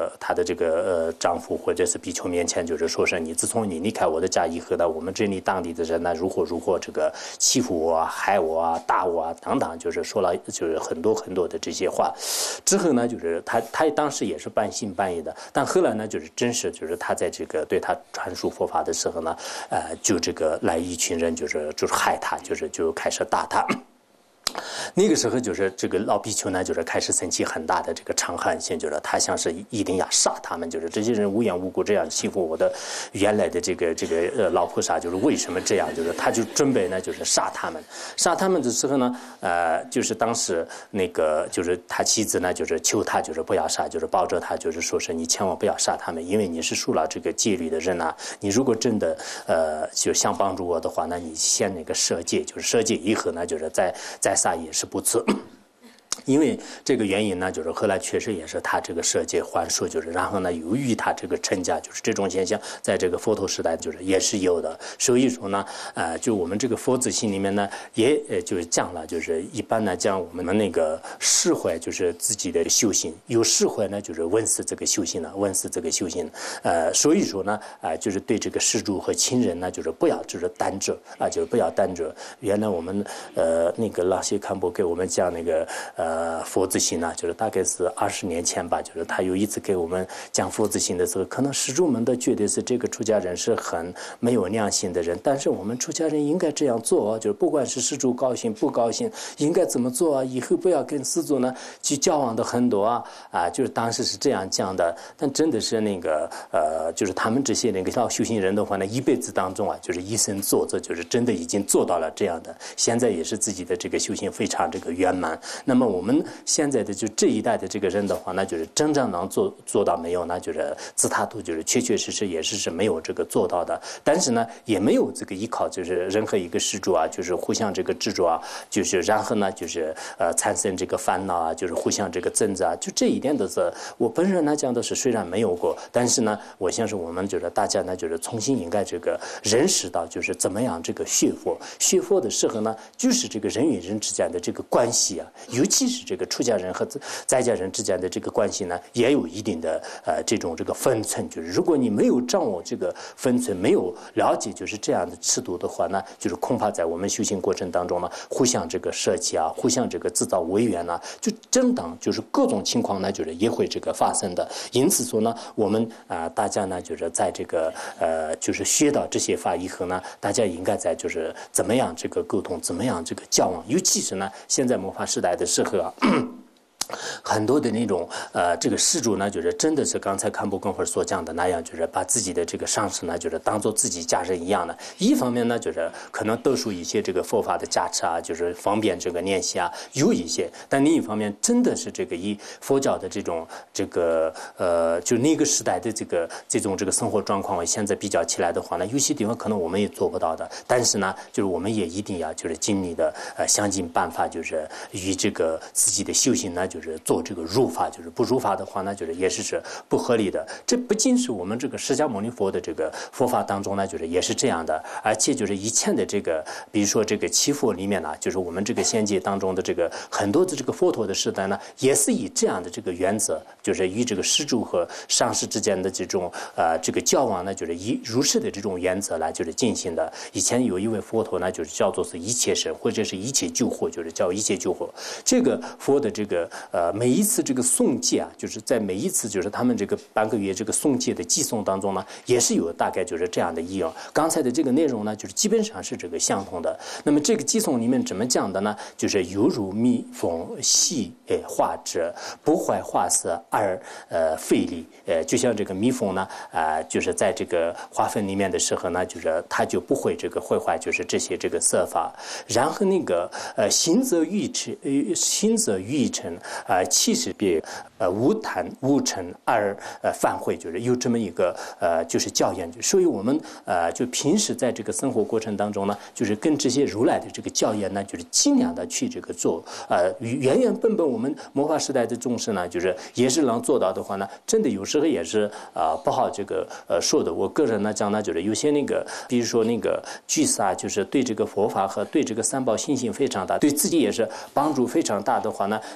个她的这个呃丈夫或者是比丘面前，就是说是你自从你离开我的家以后呢，我们这里当地的人呢如何如何这个欺负我啊、害我啊、打我啊等等，就是说了就是很多很多的这些话。之后呢，就是他他当时也是半信半疑的，但后来呢，就是真是就是他在这个对他传述佛法的时候呢，呃，就这个来一群人就是就是害他，就是就开始打他。那个时候就是这个老比丘呢，就是开始生起很大的这个嗔恨心，就是他像是一定要杀他们，就是这些人无缘无故这样欺负我的原来的这个这个呃老菩萨，就是为什么这样？就是他就准备呢，就是杀他们。杀他们的时候呢，呃，就是当时那个就是他妻子呢，就是求他就是不要杀，就是抱着他，就是说是你千万不要杀他们，因为你是受了这个戒律的人啊，你如果真的呃就想帮助我的话，那你先那个设戒，就是设戒以后呢，就是再再杀也是不错。因为这个原因呢，就是后来确实也是他这个设计还术，就是然后呢，由于他这个成家，就是这种现象，在这个佛陀时代就是也是有的。所以说呢，呃，就我们这个佛子心里面呢，也呃就是讲了，就是一般呢讲我们那个释怀，就是自己的修行，有释怀呢，就是问世这个修行呢，问世这个修行，呃，所以说呢，啊、呃，就是对这个施主和亲人呢，就是不要就是单着啊、呃，就是不要单着。原来我们呃那个拉希堪布给我们讲那个呃。呃，佛子行呢，就是大概是二十年前吧，就是他有一次给我们讲佛子行的时候，可能施主们都觉得是这个出家人是很没有良心的人，但是我们出家人应该这样做啊，就是不管是施主高兴不高兴，应该怎么做啊？以后不要跟施主呢去交往的很多啊啊，就是当时是这样讲的。但真的是那个呃，就是他们这些那个老修行人的话呢，一辈子当中啊，就是一生做着，就是真的已经做到了这样的，现在也是自己的这个修行非常这个圆满。那么我们。我们现在的就这一代的这个人的话，那就是真正能做做到没有？那就是自他度，就是确确实实也是是没有这个做到的。但是呢，也没有这个依靠，就是任何一个施主啊，就是互相这个执着啊，就是然后呢，就是呃产生这个烦恼啊，就是互相这个争执啊，就这一点都是我本人来讲的是虽然没有过，但是呢，我相信我们觉得大家呢，就是重新应该这个认识到，就是怎么样这个学佛，学佛的时候呢，就是这个人与人之间的这个关系啊，尤其是。这个出家人和在家人之间的这个关系呢，也有一定的呃这种这个分寸。就是如果你没有掌握这个分寸，没有了解就是这样的尺度的话呢，就是恐怕在我们修行过程当中呢，互相这个舍弃啊，互相这个制造违缘啊，就真当就是各种情况呢，就是也会这个发生的。因此说呢，我们啊、呃、大家呢，就是在这个呃就是学到这些法以后呢，大家应该在就是怎么样这个沟通，怎么样这个交往，尤其是呢，现在末法时代的时候啊。很多的那种呃，这个施主呢，就是真的是刚才堪布公会所讲的那样，就是把自己的这个上师呢，就是当做自己家人一样的。一方面呢，就是可能得出一些这个佛法的加持啊，就是方便这个练习啊，有一些；但另一方面，真的是这个以佛教的这种这个呃，就那个时代的这个这种这个生活状况，现在比较起来的话呢，有些地方可能我们也做不到的。但是呢，就是我们也一定要就是尽力的呃，想尽办法，就是与这个自己的修行呢。就是做这个入法，就是不入法的话呢，就是也是是不合理的。这不仅是我们这个释迦牟尼佛的这个佛法当中呢，就是也是这样的，而且就是以前的这个，比如说这个七佛里面呢，就是我们这个仙界当中的这个很多的这个佛陀的时代呢，也是以这样的这个原则，就是与这个施主和上师之间的这种呃这个交往呢，就是以如是的这种原则来就是进行的。以前有一位佛陀呢，就是叫做是一切神或者是一切救护，就是叫一切救护。这个佛的这个。呃，每一次这个诵戒啊，就是在每一次就是他们这个半个月这个诵戒的寄诵当中呢，也是有大概就是这样的意用。刚才的这个内容呢，就是基本上是这个相同的。那么这个寄诵里面怎么讲的呢？就是犹如蜜蜂细诶化之，不坏化色而呃费力。呃，就像这个蜜蜂呢，啊、呃，就是在这个花粉里面的时候呢，就是它就不会这个毁坏，就是这些这个色法。然后那个呃行则欲成，呃行则欲成。啊、呃，其实别呃无谈无成而呃犯会，就是有这么一个呃就是教言。所以我们呃就平时在这个生活过程当中呢，就是跟这些如来的这个教言呢，就是尽量的去这个做。呃原原本本我们末法时代的众生呢，就是也是能做到的话呢，真的有时候也是啊、呃、不好这个呃说的。我个人呢讲呢，就是有些那个，比如说那个居士啊，就是对这个佛法和对这个三宝信心非常大，对自己也是帮助非常大的话呢，那么从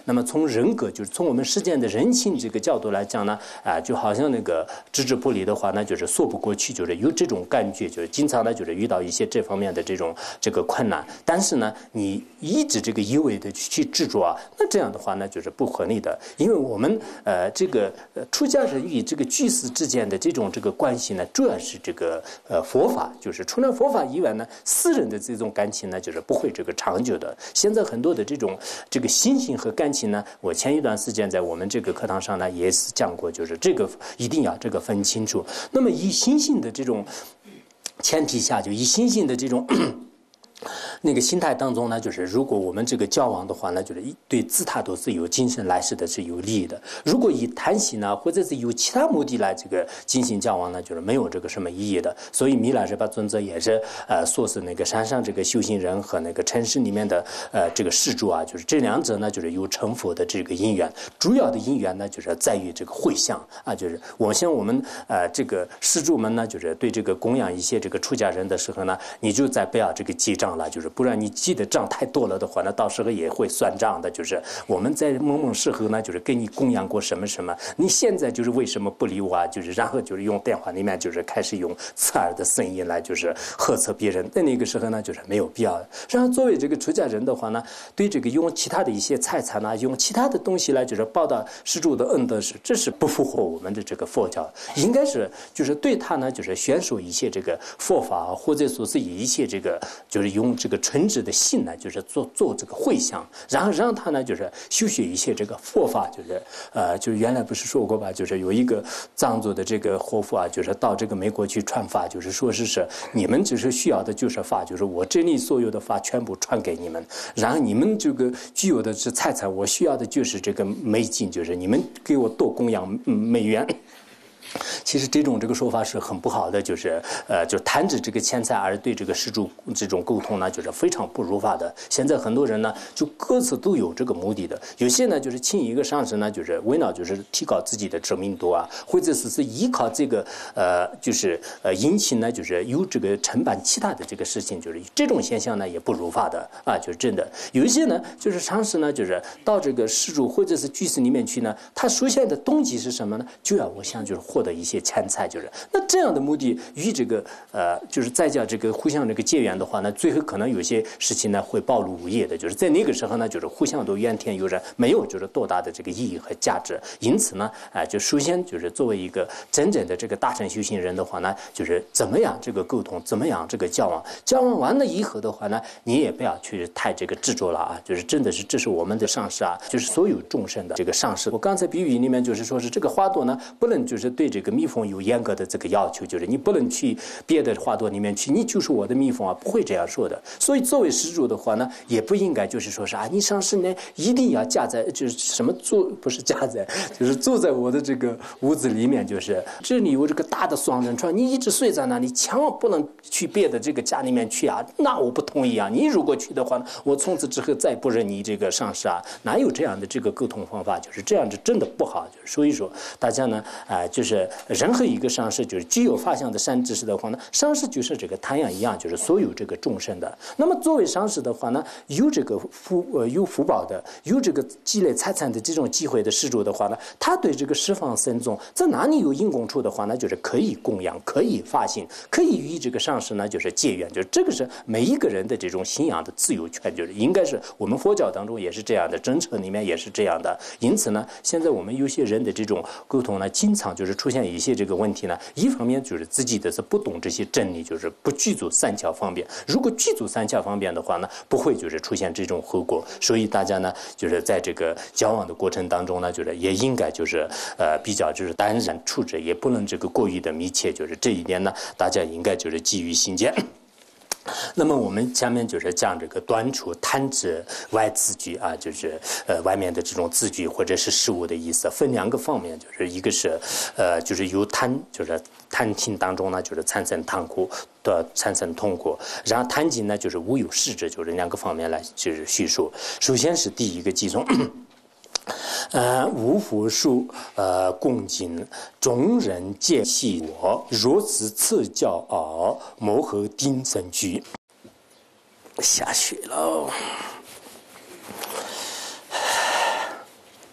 人格，就是从我们实践的人性这个角度来讲呢，啊、呃，就好像那个置之不理的话，那就是说不过去，就是有这种感觉，就是经常呢就是遇到一些这方面的这种这个困难，但是呢，你一直这个一味的去执着啊，那这样的话呢就是不合理的，因为我们呃这个呃出家人与这个居士之间的这种这个关系呢，主要是这个呃佛法，就是除了佛法以外呢，私人的这种感情呢，就是不会这个长久的。现在很多的这种这个心性和感情呢，我前一段时间在我们这个课堂上呢也是讲过，就是这个一定要这个分清楚。那么以心性的这种前提下，就以心性的这种那个心态当中呢，就是如果我们这个交往的话呢，就是对自他都是有精神来世的是有利益的。如果以贪喜呢，或者是有其他目的来这个进行交往呢，就是没有这个什么意义的。所以弥勒日巴尊者也是呃说是那个山上这个修行人和那个城市里面的呃这个施主啊，就是这两者呢，就是有成佛的这个因缘。主要的因缘呢，就是在于这个会相啊，就是我像我们呃这个施主们呢，就是对这个供养一些这个出家人的时候呢，你就再不要这个记账了，就是不然你记的账太多了的话呢，到时候也会算账的。就是我们在某某时候呢，就是给你供养过什么什么，你现在就是为什么不理我啊？就是然后就是用电话里面就是开始用刺耳的声音来就是呵斥别人，在那个时候呢，就是没有必要的。然后作为这个出家人的话呢，对这个用其他的一些财产啊，用其他的东西来就是报答施主的恩德，是这是不符合我们的这个佛教，应该是就是对他呢，就是宣说一些这个佛法，或者说是以一些这个就是用这个纯质的信呢，就是做做这个回向，然后让他呢就是修学一些这个佛法，就是呃，就是原来不是说过吧，就是有一个藏族的这个活佛啊，就是到这个美国去传法，就是说是是你们只是需要的就是法，就是我这里所有的法全部传给你们，然后你们这个具有的是财产，我需要的就是这个美金，就是你们给我多供养美元。其实这种这个说法是很不好的，就是呃，就贪着这个钱财而对这个施主这种沟通呢，就是非常不如法的。现在很多人呢，就各自都有这个目的的。有些呢，就是请一个上师呢，就是为了就是提高自己的知名度啊，或者是是依靠这个呃，就是呃引起呢，就是有这个承办其他的这个事情，就是这种现象呢，也不如法的啊，就是真的。有一些呢，就是上师呢，就是到这个施主或者是居士里面去呢，他出现的动机是什么呢？就要我想就是获得一些钱财，就是那这样的目的与这个呃，就是再加这个互相这个结缘的话呢，最后可能有些事情呢会暴露无遗的，就是在那个时候呢，就是互相都怨天尤人，没有就是多大的这个意义和价值。因此呢，啊、呃，就首先就是作为一个真正的这个大乘修行人的话呢，就是怎么样这个沟通，怎么样这个交往，交往完了以后的话呢，你也不要去太这个执着了啊，就是真的是这是我们的上师啊，就是所有众生的这个上师。我刚才比喻里面就是说是这个花朵呢，不能就是对这个蜜蜂有严格的这个要求，就是你不能去别的花朵里面去，你就是我的蜜蜂啊，不会这样说的。所以作为施主的话呢，也不应该就是说是啊，你上师呢一定要架在就是什么住不是架在，就是住在我的这个屋子里面，就是这里有这个大的双人床，你一直睡在那里，千万不能去别的这个家里面去啊，那我不同意啊。你如果去的话，我从此之后再不认你这个上师啊，哪有这样的这个沟通方法？就是这样子真的不好。就是所以说大家呢啊、呃，就是任何一个上师就是具有法相的善知识的话呢，上师就是这个太阳一样，就是所有这个众生的。那么作为上师的话呢，有这个福呃有福报的，有这个积累财产的这种机会的施主的话呢，他对这个十方僧众在哪里有因供处的话呢，就是可以供养，可以发心，可以与这个上师呢就是结缘，就是这个是每一个人的这种信仰的自由权，就是应该是我们佛教当中也是这样的，真诚里面也是这样的。因此呢，现在我们有些人的这种沟通呢，经常就是出现一些这个问题呢，一方面就是自己的是不懂这些真理，就是不具足三教方便。如果具足三教方便的话呢，不会就是出现这种后果。所以大家呢，就是在这个交往的过程当中呢，就是也应该就是呃比较就是淡然处之，也不能这个过于的密切。就是这一点呢，大家应该就是基于信见。那么我们下面就是讲这个断除贪执外字句啊，就是呃外面的这种字句或者是事物的意思，分两个方面，就是一个是呃就是由贪，就是贪情当中呢就是产生痛苦的产生痛苦，然后贪尽呢就是无有事者，就是两个方面来就是叙述。首先是第一个集中。呃，无佛术，呃，共敬众人皆系我，若此赐教而摩诃丁生居。下雪了。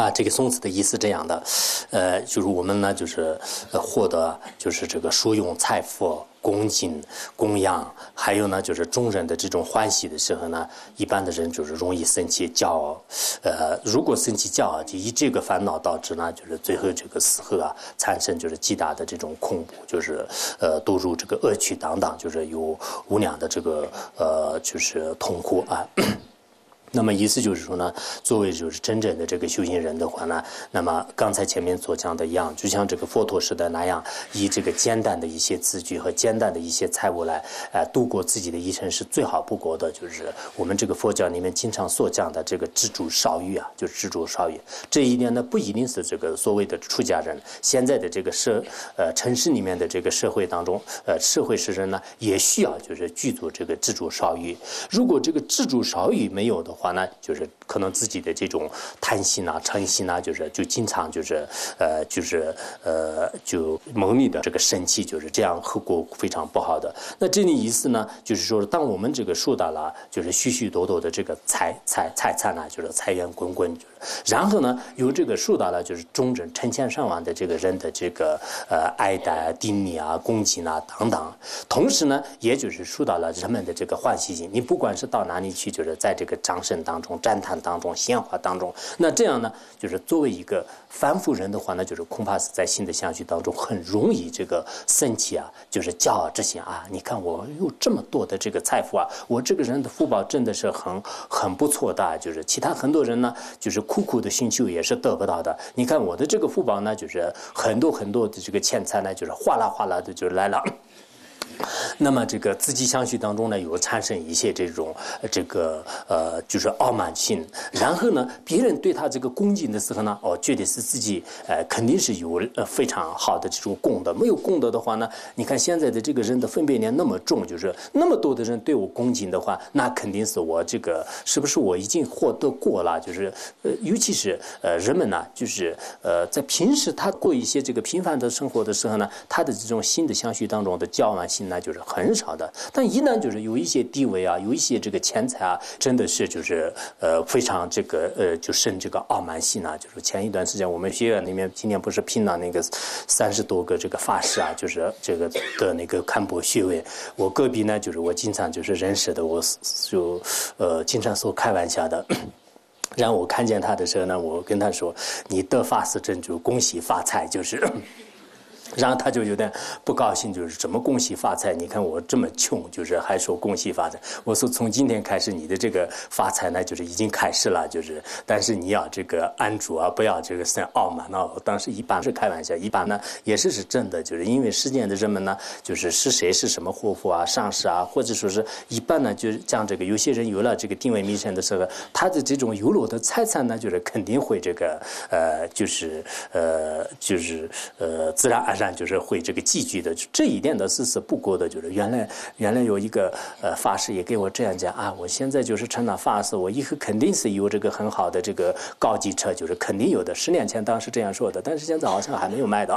啊，这个宋词的意思这样的，呃，就是我们呢，就是呃获得就是这个殊用财富、恭敬、供养，还有呢，就是众人的这种欢喜的时候呢，一般的人就是容易生气骄傲，呃，如果生气骄傲，就以这个烦恼导致呢，就是最后这个死后啊，产生就是极大的这种恐怖，就是呃堕入这个恶趣等等，就是有无量的这个呃就是痛苦啊。那么意思就是说呢，作为就是真正的这个修行人的话呢，那么刚才前面所讲的一样，就像这个佛陀时代那样，以这个简单的一些字句和简单的一些财物来，呃，度过自己的一生是最好不过的。就是我们这个佛教里面经常所讲的这个知足少欲啊，就是知足少欲。这一点呢，不一定是这个所谓的出家人，现在的这个社呃城市里面的这个社会当中，呃社会世人呢，也需要就是具足这个知足少欲。如果这个知足少欲没有的话，话呢，就是可能自己的这种贪心啊、嗔心啊，就是就经常就是呃，就是呃，就猛烈的这个生气，就是这样，后果非常不好的。那这里意思呢，就是说，当我们这个受到了就是许许多多的这个财财财产啊，就是财源滚滚，就是然后呢，有这个受到了就是众人成千上万的这个人的这个呃爱戴、顶礼啊、恭敬啊等等，同时呢，也就是受到了人们的这个欢喜心。你不管是到哪里去，就是在这个掌声当中、赞叹当中、鲜花当中，那这样呢，就是作为一个凡夫人的话呢，就是恐怕是在新的相续当中很容易这个生气啊，就是骄傲之心啊。你看我有这么多的这个财富啊，我这个人的福报真的是很很不错的，就是其他很多人呢，就是苦苦的寻求也是得不到的。你看我的这个福报呢，就是很多很多的这个钱财呢，就是哗啦哗啦的就来了。那么这个自己相续当中呢，有产生一些这种这个呃，就是傲慢心。然后呢，别人对他这个恭敬的时候呢，哦，觉得是自己呃肯定是有呃非常好的这种功德。没有功德的话呢，你看现在的这个人的分别念那么重，就是那么多的人对我恭敬的话，那肯定是我这个是不是我已经获得过了？就是呃，尤其是呃人们呢，就是呃在平时他过一些这个平凡的生活的时候呢，他的这种新的相续当中的骄傲心呢，就是很少的。但一旦就是有一些地位啊，有一些这个钱财啊，真的是就是呃非常这个呃就生这个傲慢心啊。就是前一段时间我们学院里面今年不是聘了那个三十多个这个法师啊，就是这个的那个堪博学位。我隔壁呢，就是我经常就是认识的，我就呃经常说开玩笑的。然后我看见他的时候呢，我跟他说：“你得法师证就恭喜发财。”就是。然后他就有点不高兴，就是怎么恭喜发财？你看我这么穷，就是还说恭喜发财。我说从今天开始，你的这个发财呢，就是已经开始了，就是但是你要这个安住啊，不要这个生傲慢啊。当时一般是开玩笑，一般呢也是是真的，就是因为世间的人们呢，就是是谁是什么活佛啊、上师啊，或者说是一般呢，就是像这个有些人有了这个定位名声的时候，他的这种有漏的财产呢，就是肯定会这个呃，就是呃，就是呃，自然而然。就是会这个寄居的，这一点的事是不过的。就是原来原来有一个呃法师也给我这样讲啊，我现在就是成了法师，我以后肯定是有这个很好的这个高级车，就是肯定有的。十年前当时这样说的，但是现在好像还没有卖到。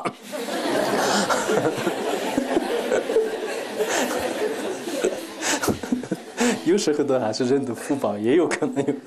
有时候都还是人的福报，也有可能有。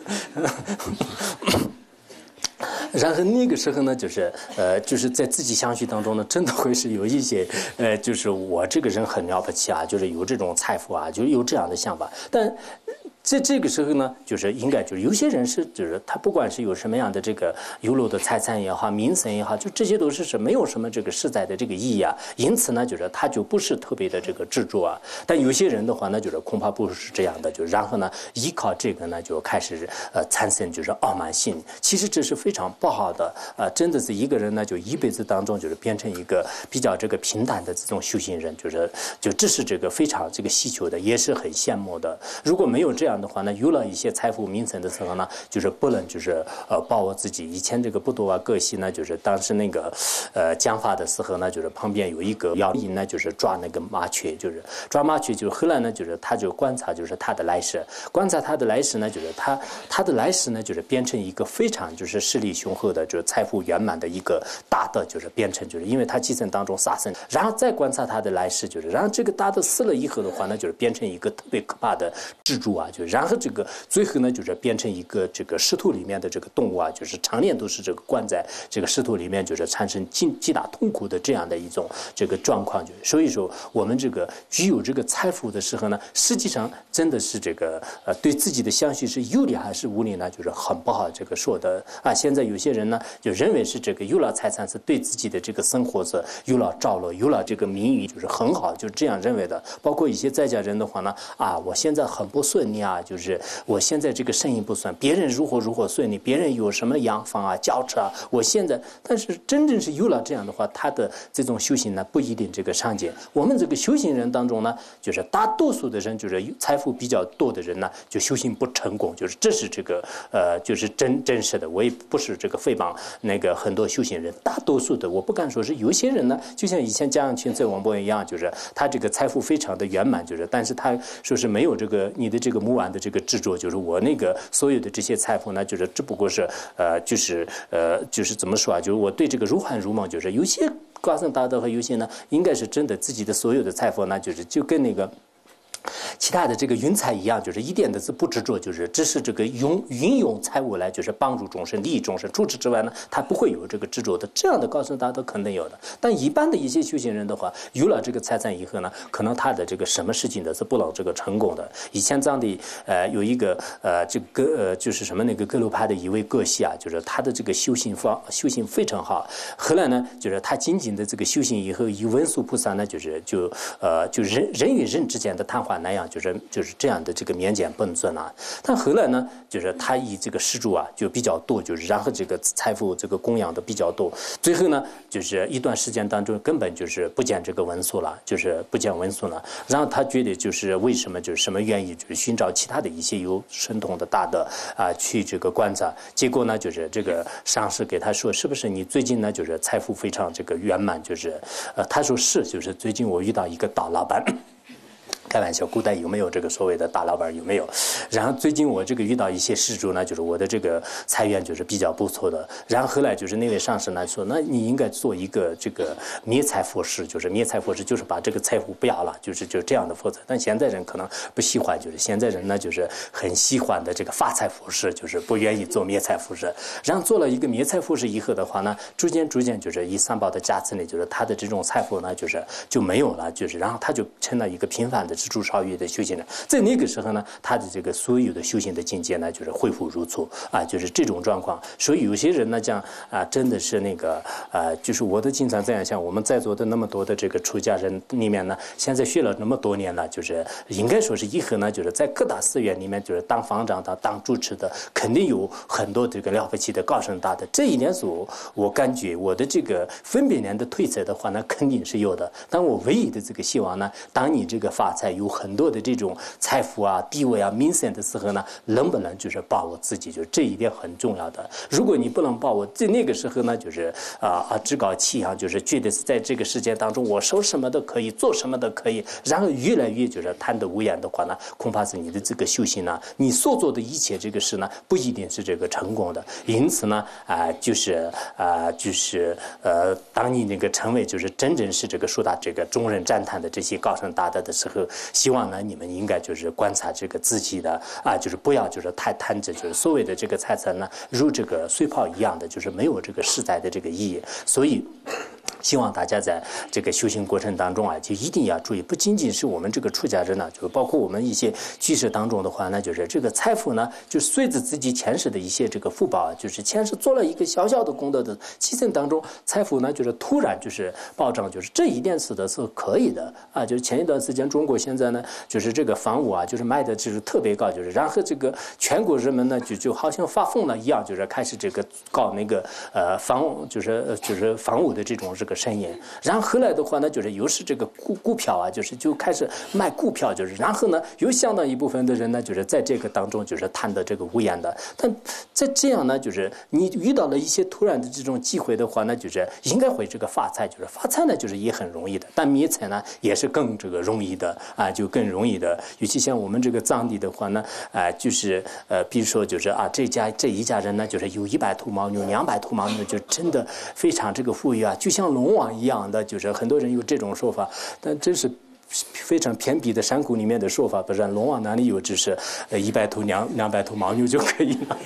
然后那个时候呢，就是呃，就是在自己相续当中呢，真的会是有一些呃，就是我这个人很了不起啊，就是有这种财富啊，就是有这样的想法，但。在这个时候呢，就是应该就是有些人是就是他不管是有什么样的这个有漏的财产也好，名声也好，就这些都是是没有什么这个实在的这个意义啊。因此呢，就是他就不是特别的这个执着啊。但有些人的话呢，就是恐怕不是这样的，就然后呢，依靠这个呢，就开始呃产生就是傲慢心。其实这是非常不好的啊、呃，真的是一个人呢，就一辈子当中就是变成一个比较这个平淡的这种修行人，就是就这是这个非常这个稀求的，也是很羡慕的。如果没有这样的话呢，有了一些财富名声的时候呢，就是不能就是呃把握自己。以前这个布多瓦各西呢，就是当时那个呃讲法的时候呢，就是旁边有一个妖鹰呢，就是抓那个麻雀，就是抓麻雀，就是后来呢，就是他就观察就是他的来世，观察他的来世呢，就是他他的来世呢，就是变成一个非常就是势力雄厚的，就是财富圆满的一个大的，就是变成就是因为他继承当中杀生，然后再观察他的来世，就是然后这个大的死了以后的话呢，就是变成一个特别可怕的蜘蛛啊，就是然后这个最后呢就是变成一个这个石头里面的这个动物啊，就是常年都是这个关在这个石头里面，就是产生极极大痛苦的这样的一种这个状况。就所以说我们这个具有这个财富的时候呢，实际上真的是这个呃对自己的相续是有利还是无利呢，就是很不好这个说的啊。现在有些人呢就认为是这个有了财产是对自己的这个生活是有了着落，有了这个名誉就是很好，就这样认为的。包括一些在家人的话呢，啊，我现在很不顺利啊，就是我现在这个生意不顺，别人如何如何顺利，别人有什么洋房啊、轿车啊，我现在，但是真正是有了这样的话，他的这种修行呢不一定这个上进。我们这个修行人当中呢，就是大多数的人就是财富比较多的人呢，就修行不成功，就是这是这个呃，就是真真实的。我也不是这个诽谤那个很多修行人，大多数的我不敢说是有些人呢，就像以前江阳群在王博一样，就是他这个财富非常的圆满，就是但是他说是没有这个你的这个木碗的这个执着，就是我那个所有的这些财富呢，就是只不过是呃，就是呃，就是怎么说啊？就是我对这个如幻如梦，就是有些高僧大德和有些呢，应该是真的自己的所有的财富呢，就是就跟那个。其他的这个云彩一样，就是一点的是不执着，就是只是这个用运用财物来就是帮助众生、利益众生。除此之外呢，他不会有这个执着的。这样的高僧大德肯定有的。但一般的一些修行人的话，有了这个财产以后呢，可能他的这个什么事情呢是不能这个成功的。以前藏地呃有一个呃这个呃就是什么那个格鲁派的一位格西啊，就是他的这个修行方修行非常好。后来呢，就是他仅仅的这个修行以后，与文殊菩萨呢，就是就呃就人人与人之间的谈话那样，就是就是这样的这个绵简本尊啊。但后来呢，就是他以这个施主啊就比较多，就是然后这个财富这个供养的比较多，最后呢，就是一段时间当中根本就是不见这个文殊了，就是不见文殊了。然后他觉得就是为什么就是什么原因，就是寻找其他的一些有神通的大德啊去这个观察。结果呢，就是这个上师给他说，是不是你最近呢就是财富非常这个圆满？就是呃他说是，就是最近我遇到一个大老板。开玩笑，古代有没有这个所谓的大老板有没有？然后最近我这个遇到一些施主呢，就是我的这个财源就是比较不错的。然后后来就是那位上师呢说，那你应该做一个这个灭财佛事，就是灭财佛事就是把这个财富不要了，就是就这样的佛事。但现在人可能不喜欢，就是现在人呢就是很喜欢的这个发财佛事，就是不愿意做灭财佛事。然后做了一个灭财佛事以后的话呢，逐渐逐渐就是以三宝的加持呢，就是他的这种财富呢就是就没有了，就是然后他就成了一个平凡的知足少欲的修行人。在那个时候呢，他的这个所有的修行的境界呢，就是恢复如初啊，就是这种状况。所以有些人呢，讲啊，真的是那个啊，就是我都经常这样想，我们在座的那么多的这个出家人里面呢，现在学了那么多年了，就是应该说是以后呢，就是在各大寺院里面，就是当方丈的、当主持的，肯定有很多这个了不起的高僧大德。这一点是我我感觉我的这个分别年的推测的话呢，肯定是有的。但我唯一的这个希望呢，当你这个发财有很多的这种财富啊、地位啊、名声的时候呢，能不能就是把握自己，就这一点很重要的。如果你不能把握，在那个时候呢，就是啊啊趾高气扬，就是觉得是在这个世界当中，我说什么都可以，做什么都可以，然后越来越就是贪得无厌的话呢，恐怕是你的这个修行呢，你所做的一切这个事呢，不一定是这个成功的。因此呢，啊、呃，就是啊、呃，就是呃，当你那个成为就是真正是这个受到这个众人赞叹的这些高僧大德的时候，希望呢，你们应该就是观察这个自己的啊，就是不要就是太贪着，就是所谓的这个财产呢，如这个水泡一样的，就是没有这个实在的这个意义。所以希望大家在这个修行过程当中啊，就一定要注意，不仅仅是我们这个出家人呢，就包括我们一些居士当中的话呢，就是这个财富呢，就随着自己前世的一些这个福报，就是前世做了一个小小的功德的基层当中，财富呢就是突然就是暴涨，就是这一点是的是可以的啊。就是前一段时间中国现在呢，就是这个房屋啊，就是卖的就是特别高，就是然后这个全国人民呢就就好像发疯了一样，就是开始这个搞那个呃房就是就是房屋的这种这个生意。然后后来的话呢，就是又是这个股股票啊，就是就开始卖股票，就是然后呢，有相当一部分的人呢，就是在这个当中就是贪得这个无厌的。但在这样呢，就是你遇到了一些突然的这种机会的话呢，就是应该会这个发财，就是发财呢，就是也很容易的，但灭财呢也是更这个容易的啊，就更容易的。尤其像我们这个藏地的话呢，啊，就是呃，比如说就是啊，这家这一家人呢，就是有一百头牦牛，两百头牦牛，就真的非常这个富裕啊，就像龙王一样的，就是很多人有这种说法，但真是非常偏僻的山谷里面的说法，不是龙王哪里有只是呃一百头两两百头牦牛就可以了。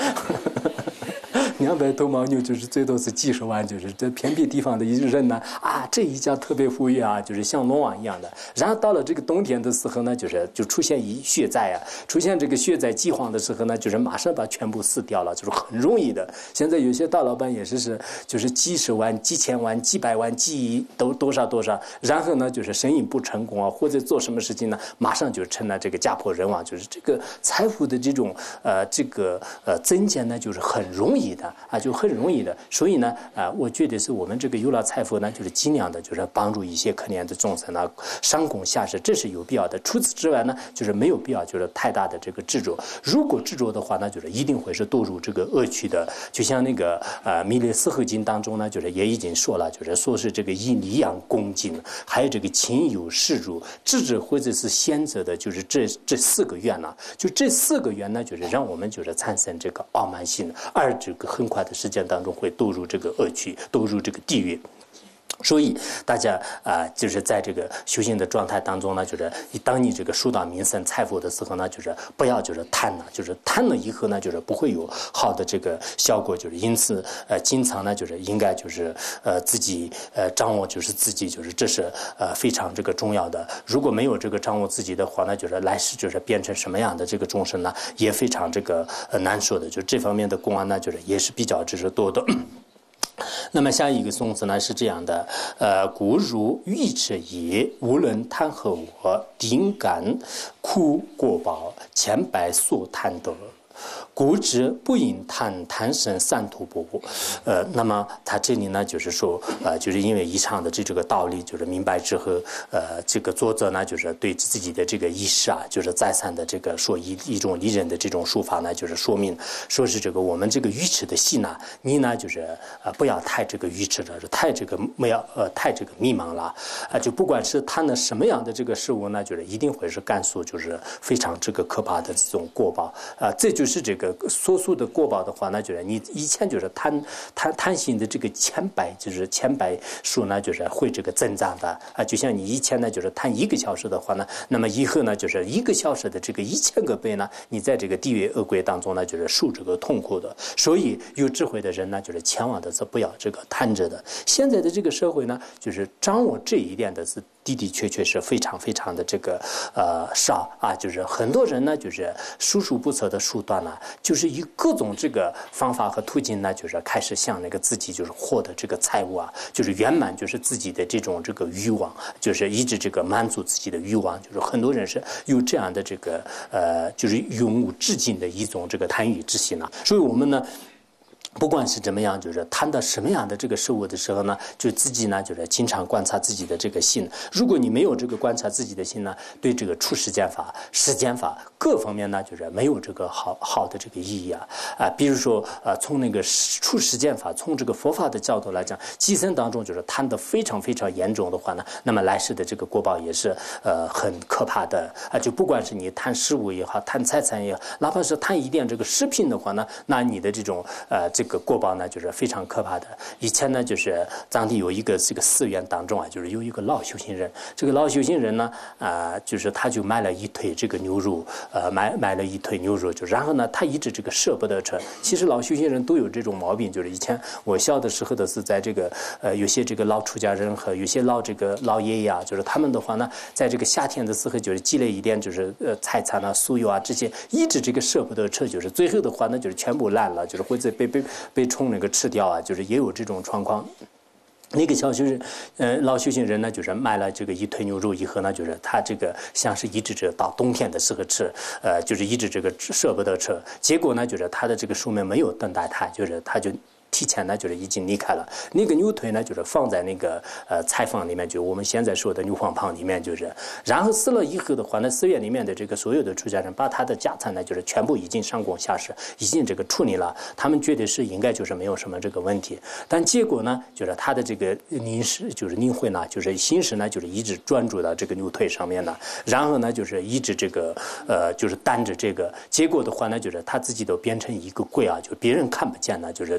两百头牦牛就是最多是几十万，就是这偏僻地方的一人呢啊，这一家特别富裕啊，就是像龙王一样的。然后到了这个冬天的时候呢，就是就出现一血灾啊，出现这个血灾饥荒的时候呢，就是马上把全部死掉了，就是很容易的。现在有些大老板也是是就是几十万、几千万、几百万、几亿都多少多少，然后呢就是生意不成功啊，或者做什么事情呢，马上就成了这个家破人亡，就是这个财富的这种呃这个呃增减呢，就是很容易的。啊，就很容易的，所以呢，啊，我觉得是我们这个有了财富呢，就是尽量的，就是帮助一些可怜的众生呢，上供下施，这是有必要的。除此之外呢，就是没有必要，就是太大的这个执着。如果执着的话呢，就是一定会是堕入这个恶趣的。就像那个呃《弥勒四合经》当中呢，就是也已经说了，就是说是这个以礼养恭敬，还有这个亲友事主、智者或者是贤者的，就是这这四个愿呢，就这四个愿呢，就是让我们就是产生这个傲慢心，而这个很快的时间当中会堕入这个恶趣，堕入这个地狱。所以大家啊、呃，就是在这个修行的状态当中呢，就是当你这个受到名声财富的时候呢，就是不要就是贪了，就是贪了以后呢，就是不会有好的这个效果，就是因此呃，经常呢就是应该就是呃自己呃掌握就是自己就是这是呃非常这个重要的。如果没有这个掌握自己的话呢，就是来世就是变成什么样的这个众生呢，也非常这个呃难说的。就这方面的公案呢，就是也是比较就是多的。那么下一个颂词呢是这样的，呃，故如愚者也，无论贪何我，定感苦过报，千百所贪得。故知不应贪，贪生三途波。呃，那么他这里呢，就是说，呃，就是因为以上的这这个道理，就是明白之后，呃，这个作者呢，就是对自己的这个意识啊，就是再三的这个说一一种离人的这种说法呢，就是说明，说是这个我们这个愚痴的心呢，你呢就是呃不要太这个愚痴了，太这个没有呃太这个迷茫了，啊、呃，就不管是贪了什么样的这个事物呢，就是一定会是甘肃就是非常这个可怕的这种过报啊、呃，这就是这个。所述的过报的话呢，就是你以前就是贪贪贪心的这个千百就是千百数呢，就是会这个增长的啊。就像你以前呢，就是贪一个小时的话呢，那么以后呢，就是一个小时的这个一千个倍呢，你在这个地狱恶鬼当中呢，就是受这个痛苦的。所以有智慧的人呢，就是千万的是不要这个贪着的。现在的这个社会呢，就是掌握这一点的是的的确确是非常非常的这个呃少啊，就是很多人呢，就是束手不测的手段呢。就是以各种这个方法和途径呢，就是开始向那个自己就是获得这个财物啊，就是圆满就是自己的这种这个欲望，就是一直这个满足自己的欲望，就是很多人是有这样的这个呃，就是永无止境的一种这个贪欲之心呢。所以我们呢。不管是怎么样，就是谈到什么样的这个事物的时候呢，就自己呢，就是经常观察自己的这个心。如果你没有这个观察自己的心呢，对这个出世间法、世间法各方面呢，就是没有这个好好的这个意义啊啊。比如说啊，从那个出世间法，从这个佛法的角度来讲，今生当中就是贪得非常非常严重的话呢，那么来世的这个果报也是呃很可怕的啊。就不管是你贪食物也好，贪财产也好，哪怕是贪一点这个食品的话呢，那你的这种呃这个。这个过报呢，就是非常可怕的。以前呢，就是当地有一个这个寺院当中啊，就是有一个老修行人。这个老修行人呢，啊、呃，就是他就买了一腿这个牛肉，呃，买买了一腿牛肉，就然后呢，他一直这个舍不得吃。其实老修行人都有这种毛病，就是以前我小的时候的是在这个呃，有些这个老出家人和有些老这个老爷爷啊，就是他们的话呢，在这个夏天的时候，就是积累一点就是呃菜菜啊、酥油啊这些，一直这个舍不得吃，就是最后的话呢，就是全部烂了，就是或者被被。被虫那个吃掉啊，就是也有这种状况。那个小修人，呃，老修行人呢，就是买了这个一腿牛肉以后呢，就是他这个像是一直这到冬天的时候吃，呃，就是一直这个舍不得吃。结果呢，就是他的这个寿命没有等待他，就是他就。提前呢，就是已经离开了。那个牛腿呢，就是放在那个呃菜坊里面，就我们现在说的牛黄旁里面，就是。然后死了以后的话呢，寺院里面的这个所有的出家人，把他的家产呢，就是全部已经上供下施，已经这个处理了。他们觉得是应该就是没有什么这个问题。但结果呢，就是他的这个灵识，就是灵魂呢，就是心识呢，就是一直专注到这个牛腿上面呢。然后呢，就是一直这个呃，就是担着这个。结果的话呢，就是他自己都变成一个鬼啊，就别人看不见了，就是然后。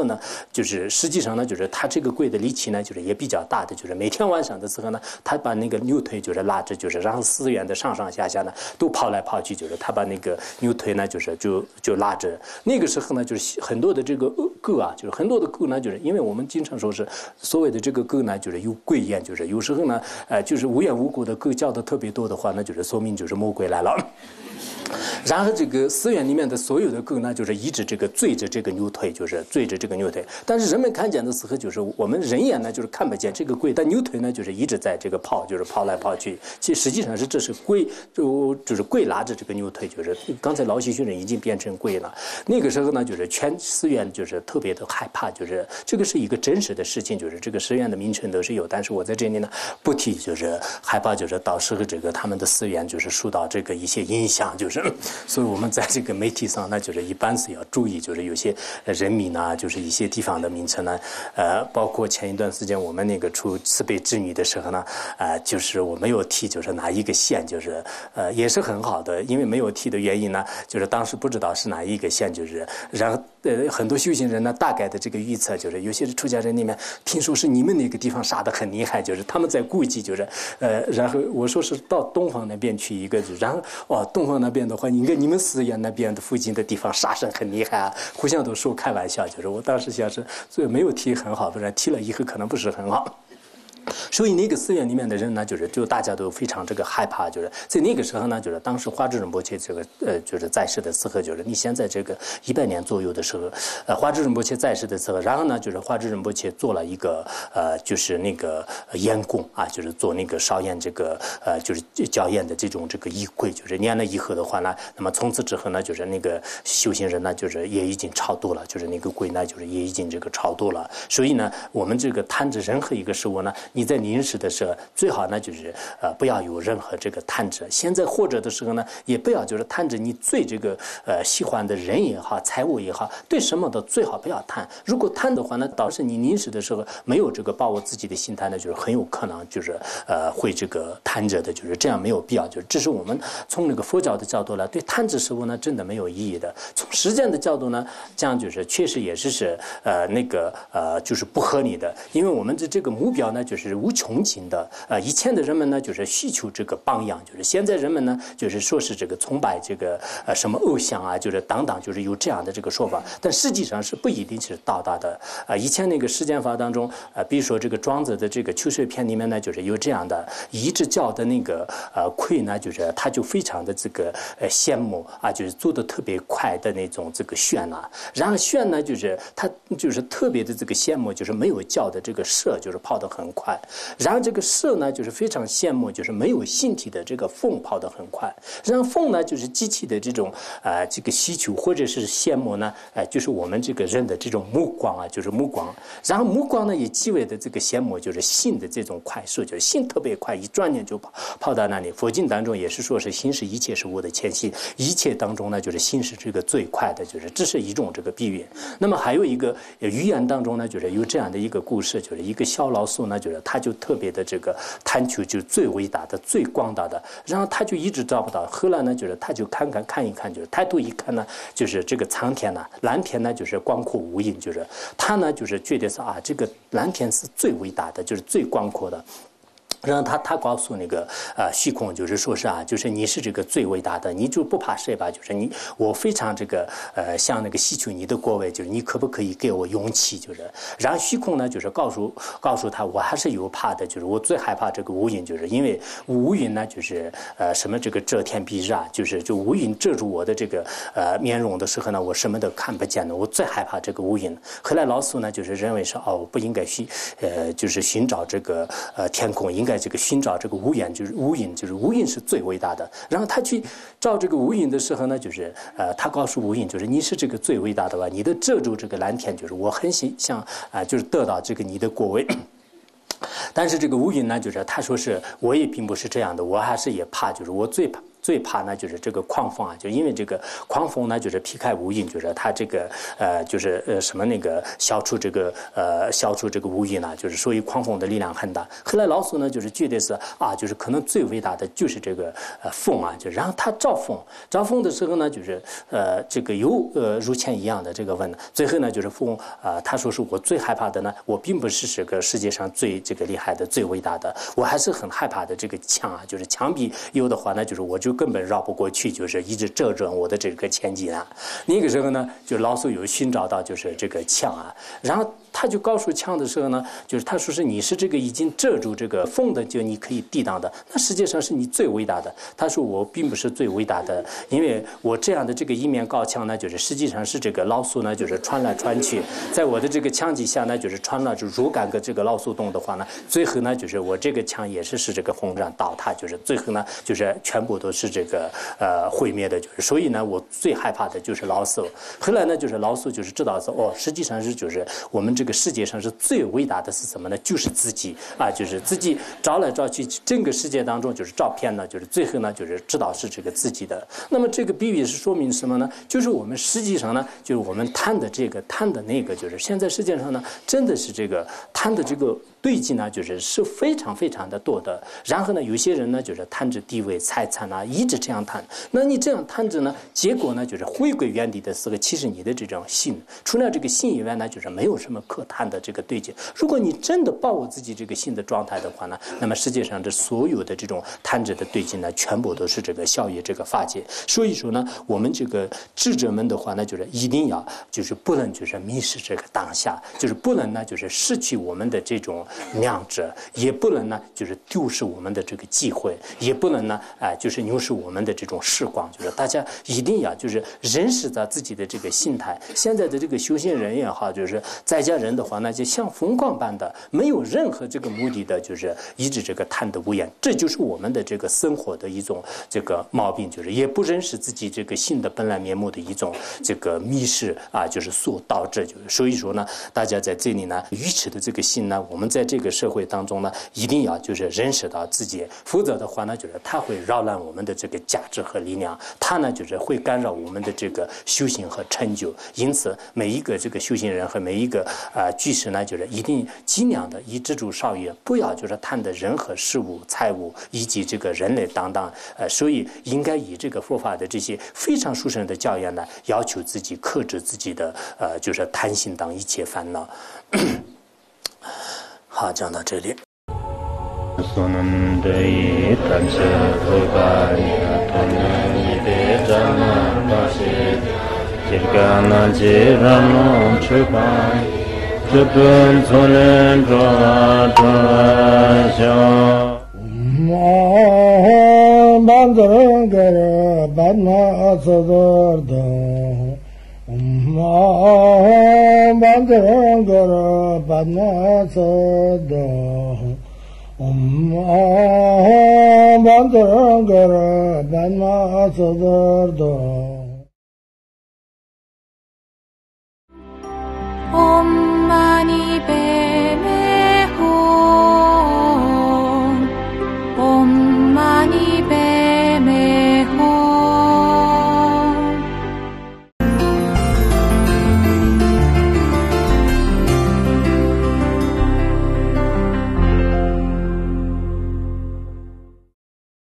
呢，就是实际上呢，就是他这个柜的力气呢，就是也比较大的，就是每天晚上的时候呢，他把那个牛腿就是拉着，就是然后寺院的上上下下呢都跑来跑去，就是他把那个牛腿呢，就是就就拉着。那个时候呢，就是很多的这个狗啊，就是很多的狗呢，就是因为我们经常说是所谓的这个狗呢，就是有鬼眼，就是有时候呢，呃，就是无缘无故的狗叫的特别多的话，那就是说明就是魔鬼来了。然后这个寺院里面的所有的狗呢，就是一直这个追着这个牛腿，就是追着这个牛腿。但是人们看见的时候，就是我们人眼呢，就是看不见这个龟，但牛腿呢，就是一直在这个跑，就是跑来跑去。其实实际上是这是龟，就就是龟拉着这个牛腿，就是刚才老西学人已经变成龟了。那个时候呢，就是全寺院就是特别的害怕，就是这个是一个真实的事情，就是这个寺院的名称都是有，但是我在这里呢不提，就是害怕就是到时候这个他们的寺院就是受到这个一些影响，就是。所以我们在这个媒体上呢，就是一般是要注意，就是有些人名啊，就是一些地方的名称呢，呃，包括前一段时间我们那个出慈悲之女的时候呢，呃，就是我没有提，就是哪一个县，就是呃也是很好的，因为没有提的原因呢，就是当时不知道是哪一个县，就是然后呃很多修行人呢，大概的这个预测就是有些出家人里面听说是你们那个地方杀得很厉害，就是他们在估计，就是呃，然后我说是到东方那边去一个，然后哦，东方那边的话，应该你们寺院那边的附近的地方杀生很厉害啊，互相都说开玩笑，就是我当时想是，所以没有提很好，不然提了以后可能不是很好。所以那个寺院里面的人呢，就是就大家都非常这个害怕，就是在那个时候呢，就是当时华智仁波切这个呃就是在世的时候，就是你现在这个一百年左右的时候，呃华智仁波切在世的时候，然后呢就是华智仁波切做了一个呃就是那个烟供啊，就是做那个烧烟这个呃就是浇烟的这种这个仪轨，就是念了以后的话呢，那么从此之后呢，就是那个修行人呢，就是也已经超度了，就是那个轨呢，就是也已经这个超度了。所以呢，我们这个贪着任何一个事物呢，你在临时的时候，最好呢就是呃不要有任何这个贪着。现在或者的时候呢，也不要就是贪着你最这个呃喜欢的人也好，财物也好，对什么的最好不要贪。如果贪的话呢，导致你临时的时候没有这个把握自己的心态呢，就是很有可能就是呃会这个贪着的，就是这样没有必要。就是这是我们从那个佛教的角度来对贪着事物呢，真的没有意义的。从实践的角度呢，这样就是确实也是是呃那个呃就是不合理的，因为我们的这个目标呢就是无穷尽的。呃，以前的人们呢就是需求这个榜样，就是现在人们呢就是说是这个崇拜这个呃什么偶像啊，就是等等，就是有这样的这个说法，但实际上是不一定是到达的。啊、呃，以前那个实践法当中，呃，比如说这个庄子的这个秋水篇里面呢，就是有这样的一直教的那个呃魁呢，就是他就非常的这个呃羡慕啊，就是做的特别快的那种这个炫啊，然后炫呢就是他就是特别的这个羡慕，就是没有教的这个射就是跑得很快，然后这个射呢就是非常羡慕，就是没有性体的这个凤跑得很快，然后凤呢就是机器的这种呃这个需求或者是羡慕呢，呃就是我们这个人的这种目光啊，就是目光，然后目光呢也极为的这个羡慕，就是心的这种快速，就是心特别快，一转念就跑跑到那里。佛经当中也是说是心是一切事物的前心，一切当中呢就是心是这个最快的，就是这是一种这个比喻。那么还有一个寓言当中呢，就是有这样的一个故事，就是一个小老鼠呢，就是他就特别的这个探求，就是最伟大的、最广大的，然后他就一直找不到。后来呢，就是他就看看看一看，就是抬头一看呢，就是这个苍天呢、蓝天呢，就是广阔无垠，就是他呢，就是觉得说啊，这个蓝天是最伟大的，就是最广阔的。然后他他告诉那个呃虚空，就是说是啊，就是你是这个最伟大的，你就不怕谁吧？就是你我非常这个呃像那个希求你的国位，就是你可不可以给我勇气？就是然后虚空呢，就是告诉告诉他，我还是有怕的，就是我最害怕这个乌云，就是因为乌云呢，就是呃什么这个遮天蔽日啊，就是就乌云遮住我的这个呃面容的时候呢，我什么都看不见的，我最害怕这个乌云。后来老苏呢，就是认为说哦，我不应该寻呃就是寻找这个呃天空，应该这个寻找这个乌云，就是乌云，就是乌云是最伟大的。然后他去找这个乌云的时候呢，就是呃，他告诉乌云，就是你是这个最伟大的吧，你的遮住这个蓝天，就是我很想啊、呃，就是得到这个你的国位。但是这个乌云呢，就是他说是我也并不是这样的，我还是也怕，就是我最怕。 最怕呢就是这个狂风啊，就因为这个狂风呢就是劈开乌云，就是它这个呃就是呃什么那个消除这个呃消除这个乌云呢，就是所以狂风的力量很大。后来老苏呢就是觉得是啊，就是可能最伟大的就是这个呃风啊，就然后他招风，招风的时候呢就是呃这个有呃如前一样的这个问，最后呢就是风啊、呃，他说是我最害怕的呢，我并不是这个世界上最这个厉害的最伟大的，我还是很害怕的这个墙啊，就是墙壁有的话呢就是我就根本绕不过去，就是一直遮着我的这个前进啊。那个时候呢就老苏有寻找到就是这个墙啊，然后他就告诉墙的时候呢，就是他说是你是这个已经遮住这个风的，就你可以抵挡的，那实际上是你最伟大的。他说我并不是最伟大的，因为我这样的这个一面高墙呢，就是实际上是这个老苏呢，就是穿来穿去，在我的这个墙底下呢，就是穿了就若干个这个老苏洞的话呢，最后呢就是我这个墙也是是这个风这样倒塌，就是最后呢就是全部都是这个呃毁灭的，就是所以呢我最害怕的就是老苏。后来呢就是老苏就是知道说哦，实际上是就是我们这个世界上是最伟大的是什么呢？就是自己啊，就是自己找来找去，整个世界当中就是照片呢，就是最后呢就是知道是这个自己的。那么这个比喻是说明什么呢？就是我们实际上呢，就是我们谈的这个谈的那个，就是现在世界上呢，真的是这个谈的这个对境呢，就是是非常非常的多的。然后呢，有些人呢就是谈着地位、财产啊，一直这样谈。那你这样谈着呢，结果呢就是回归原底的时候，其实你的这种心，除了这个心以外呢，就是没有什么可谈的这个对境。如果你真的把握自己这个心的状态的话呢，那么世界上这所有的这种谈着的对境呢，全部都是这个效益这个化解。所以说呢，我们这个智者们的话呢，就是一定要就是不能就是迷失这个当下，就是不能呢就是失去我们的这种良知，也不能呢就是丢失我们的这个机会，也不能呢哎、呃、就是牛失我们的这种时光。就是大家一定要就是认识到自己的这个心态。现在的这个修行人也好，就是在家人的话呢，就像风光般的，没有任何这个目的的，就是一直这个贪得无厌，这就是我们的这个生活的一种这个毛病，就是也不认识自己这个心的本来面目的一种这个迷失啊，就是所导致。就是所以说呢，大家在这里呢，愚痴的这个心呢，我们在这个社会当中呢，一定要就是认识到自己，否则的话呢，就是它会扰乱我们的这个价值和力量，它呢就是会干扰我们的这个修行和成就。因此，每一个这个修行人和每一个啊、呃、居士呢，就是一定尽量的以知足少欲，不要就是贪得人和事物、财物以及这个人类等等。呃，所以应该以这个佛法的这些非常殊胜的教言呢，要求自己克制自己的呃，就是贪心等一切烦恼。好，讲到这里。 Kirgana jirano chukai chupun tsunen droga droga sho Om Bandharangara Badna Sadarda Om Bandharangara Badna Sadarda Om Bandharangara Badna Sadarda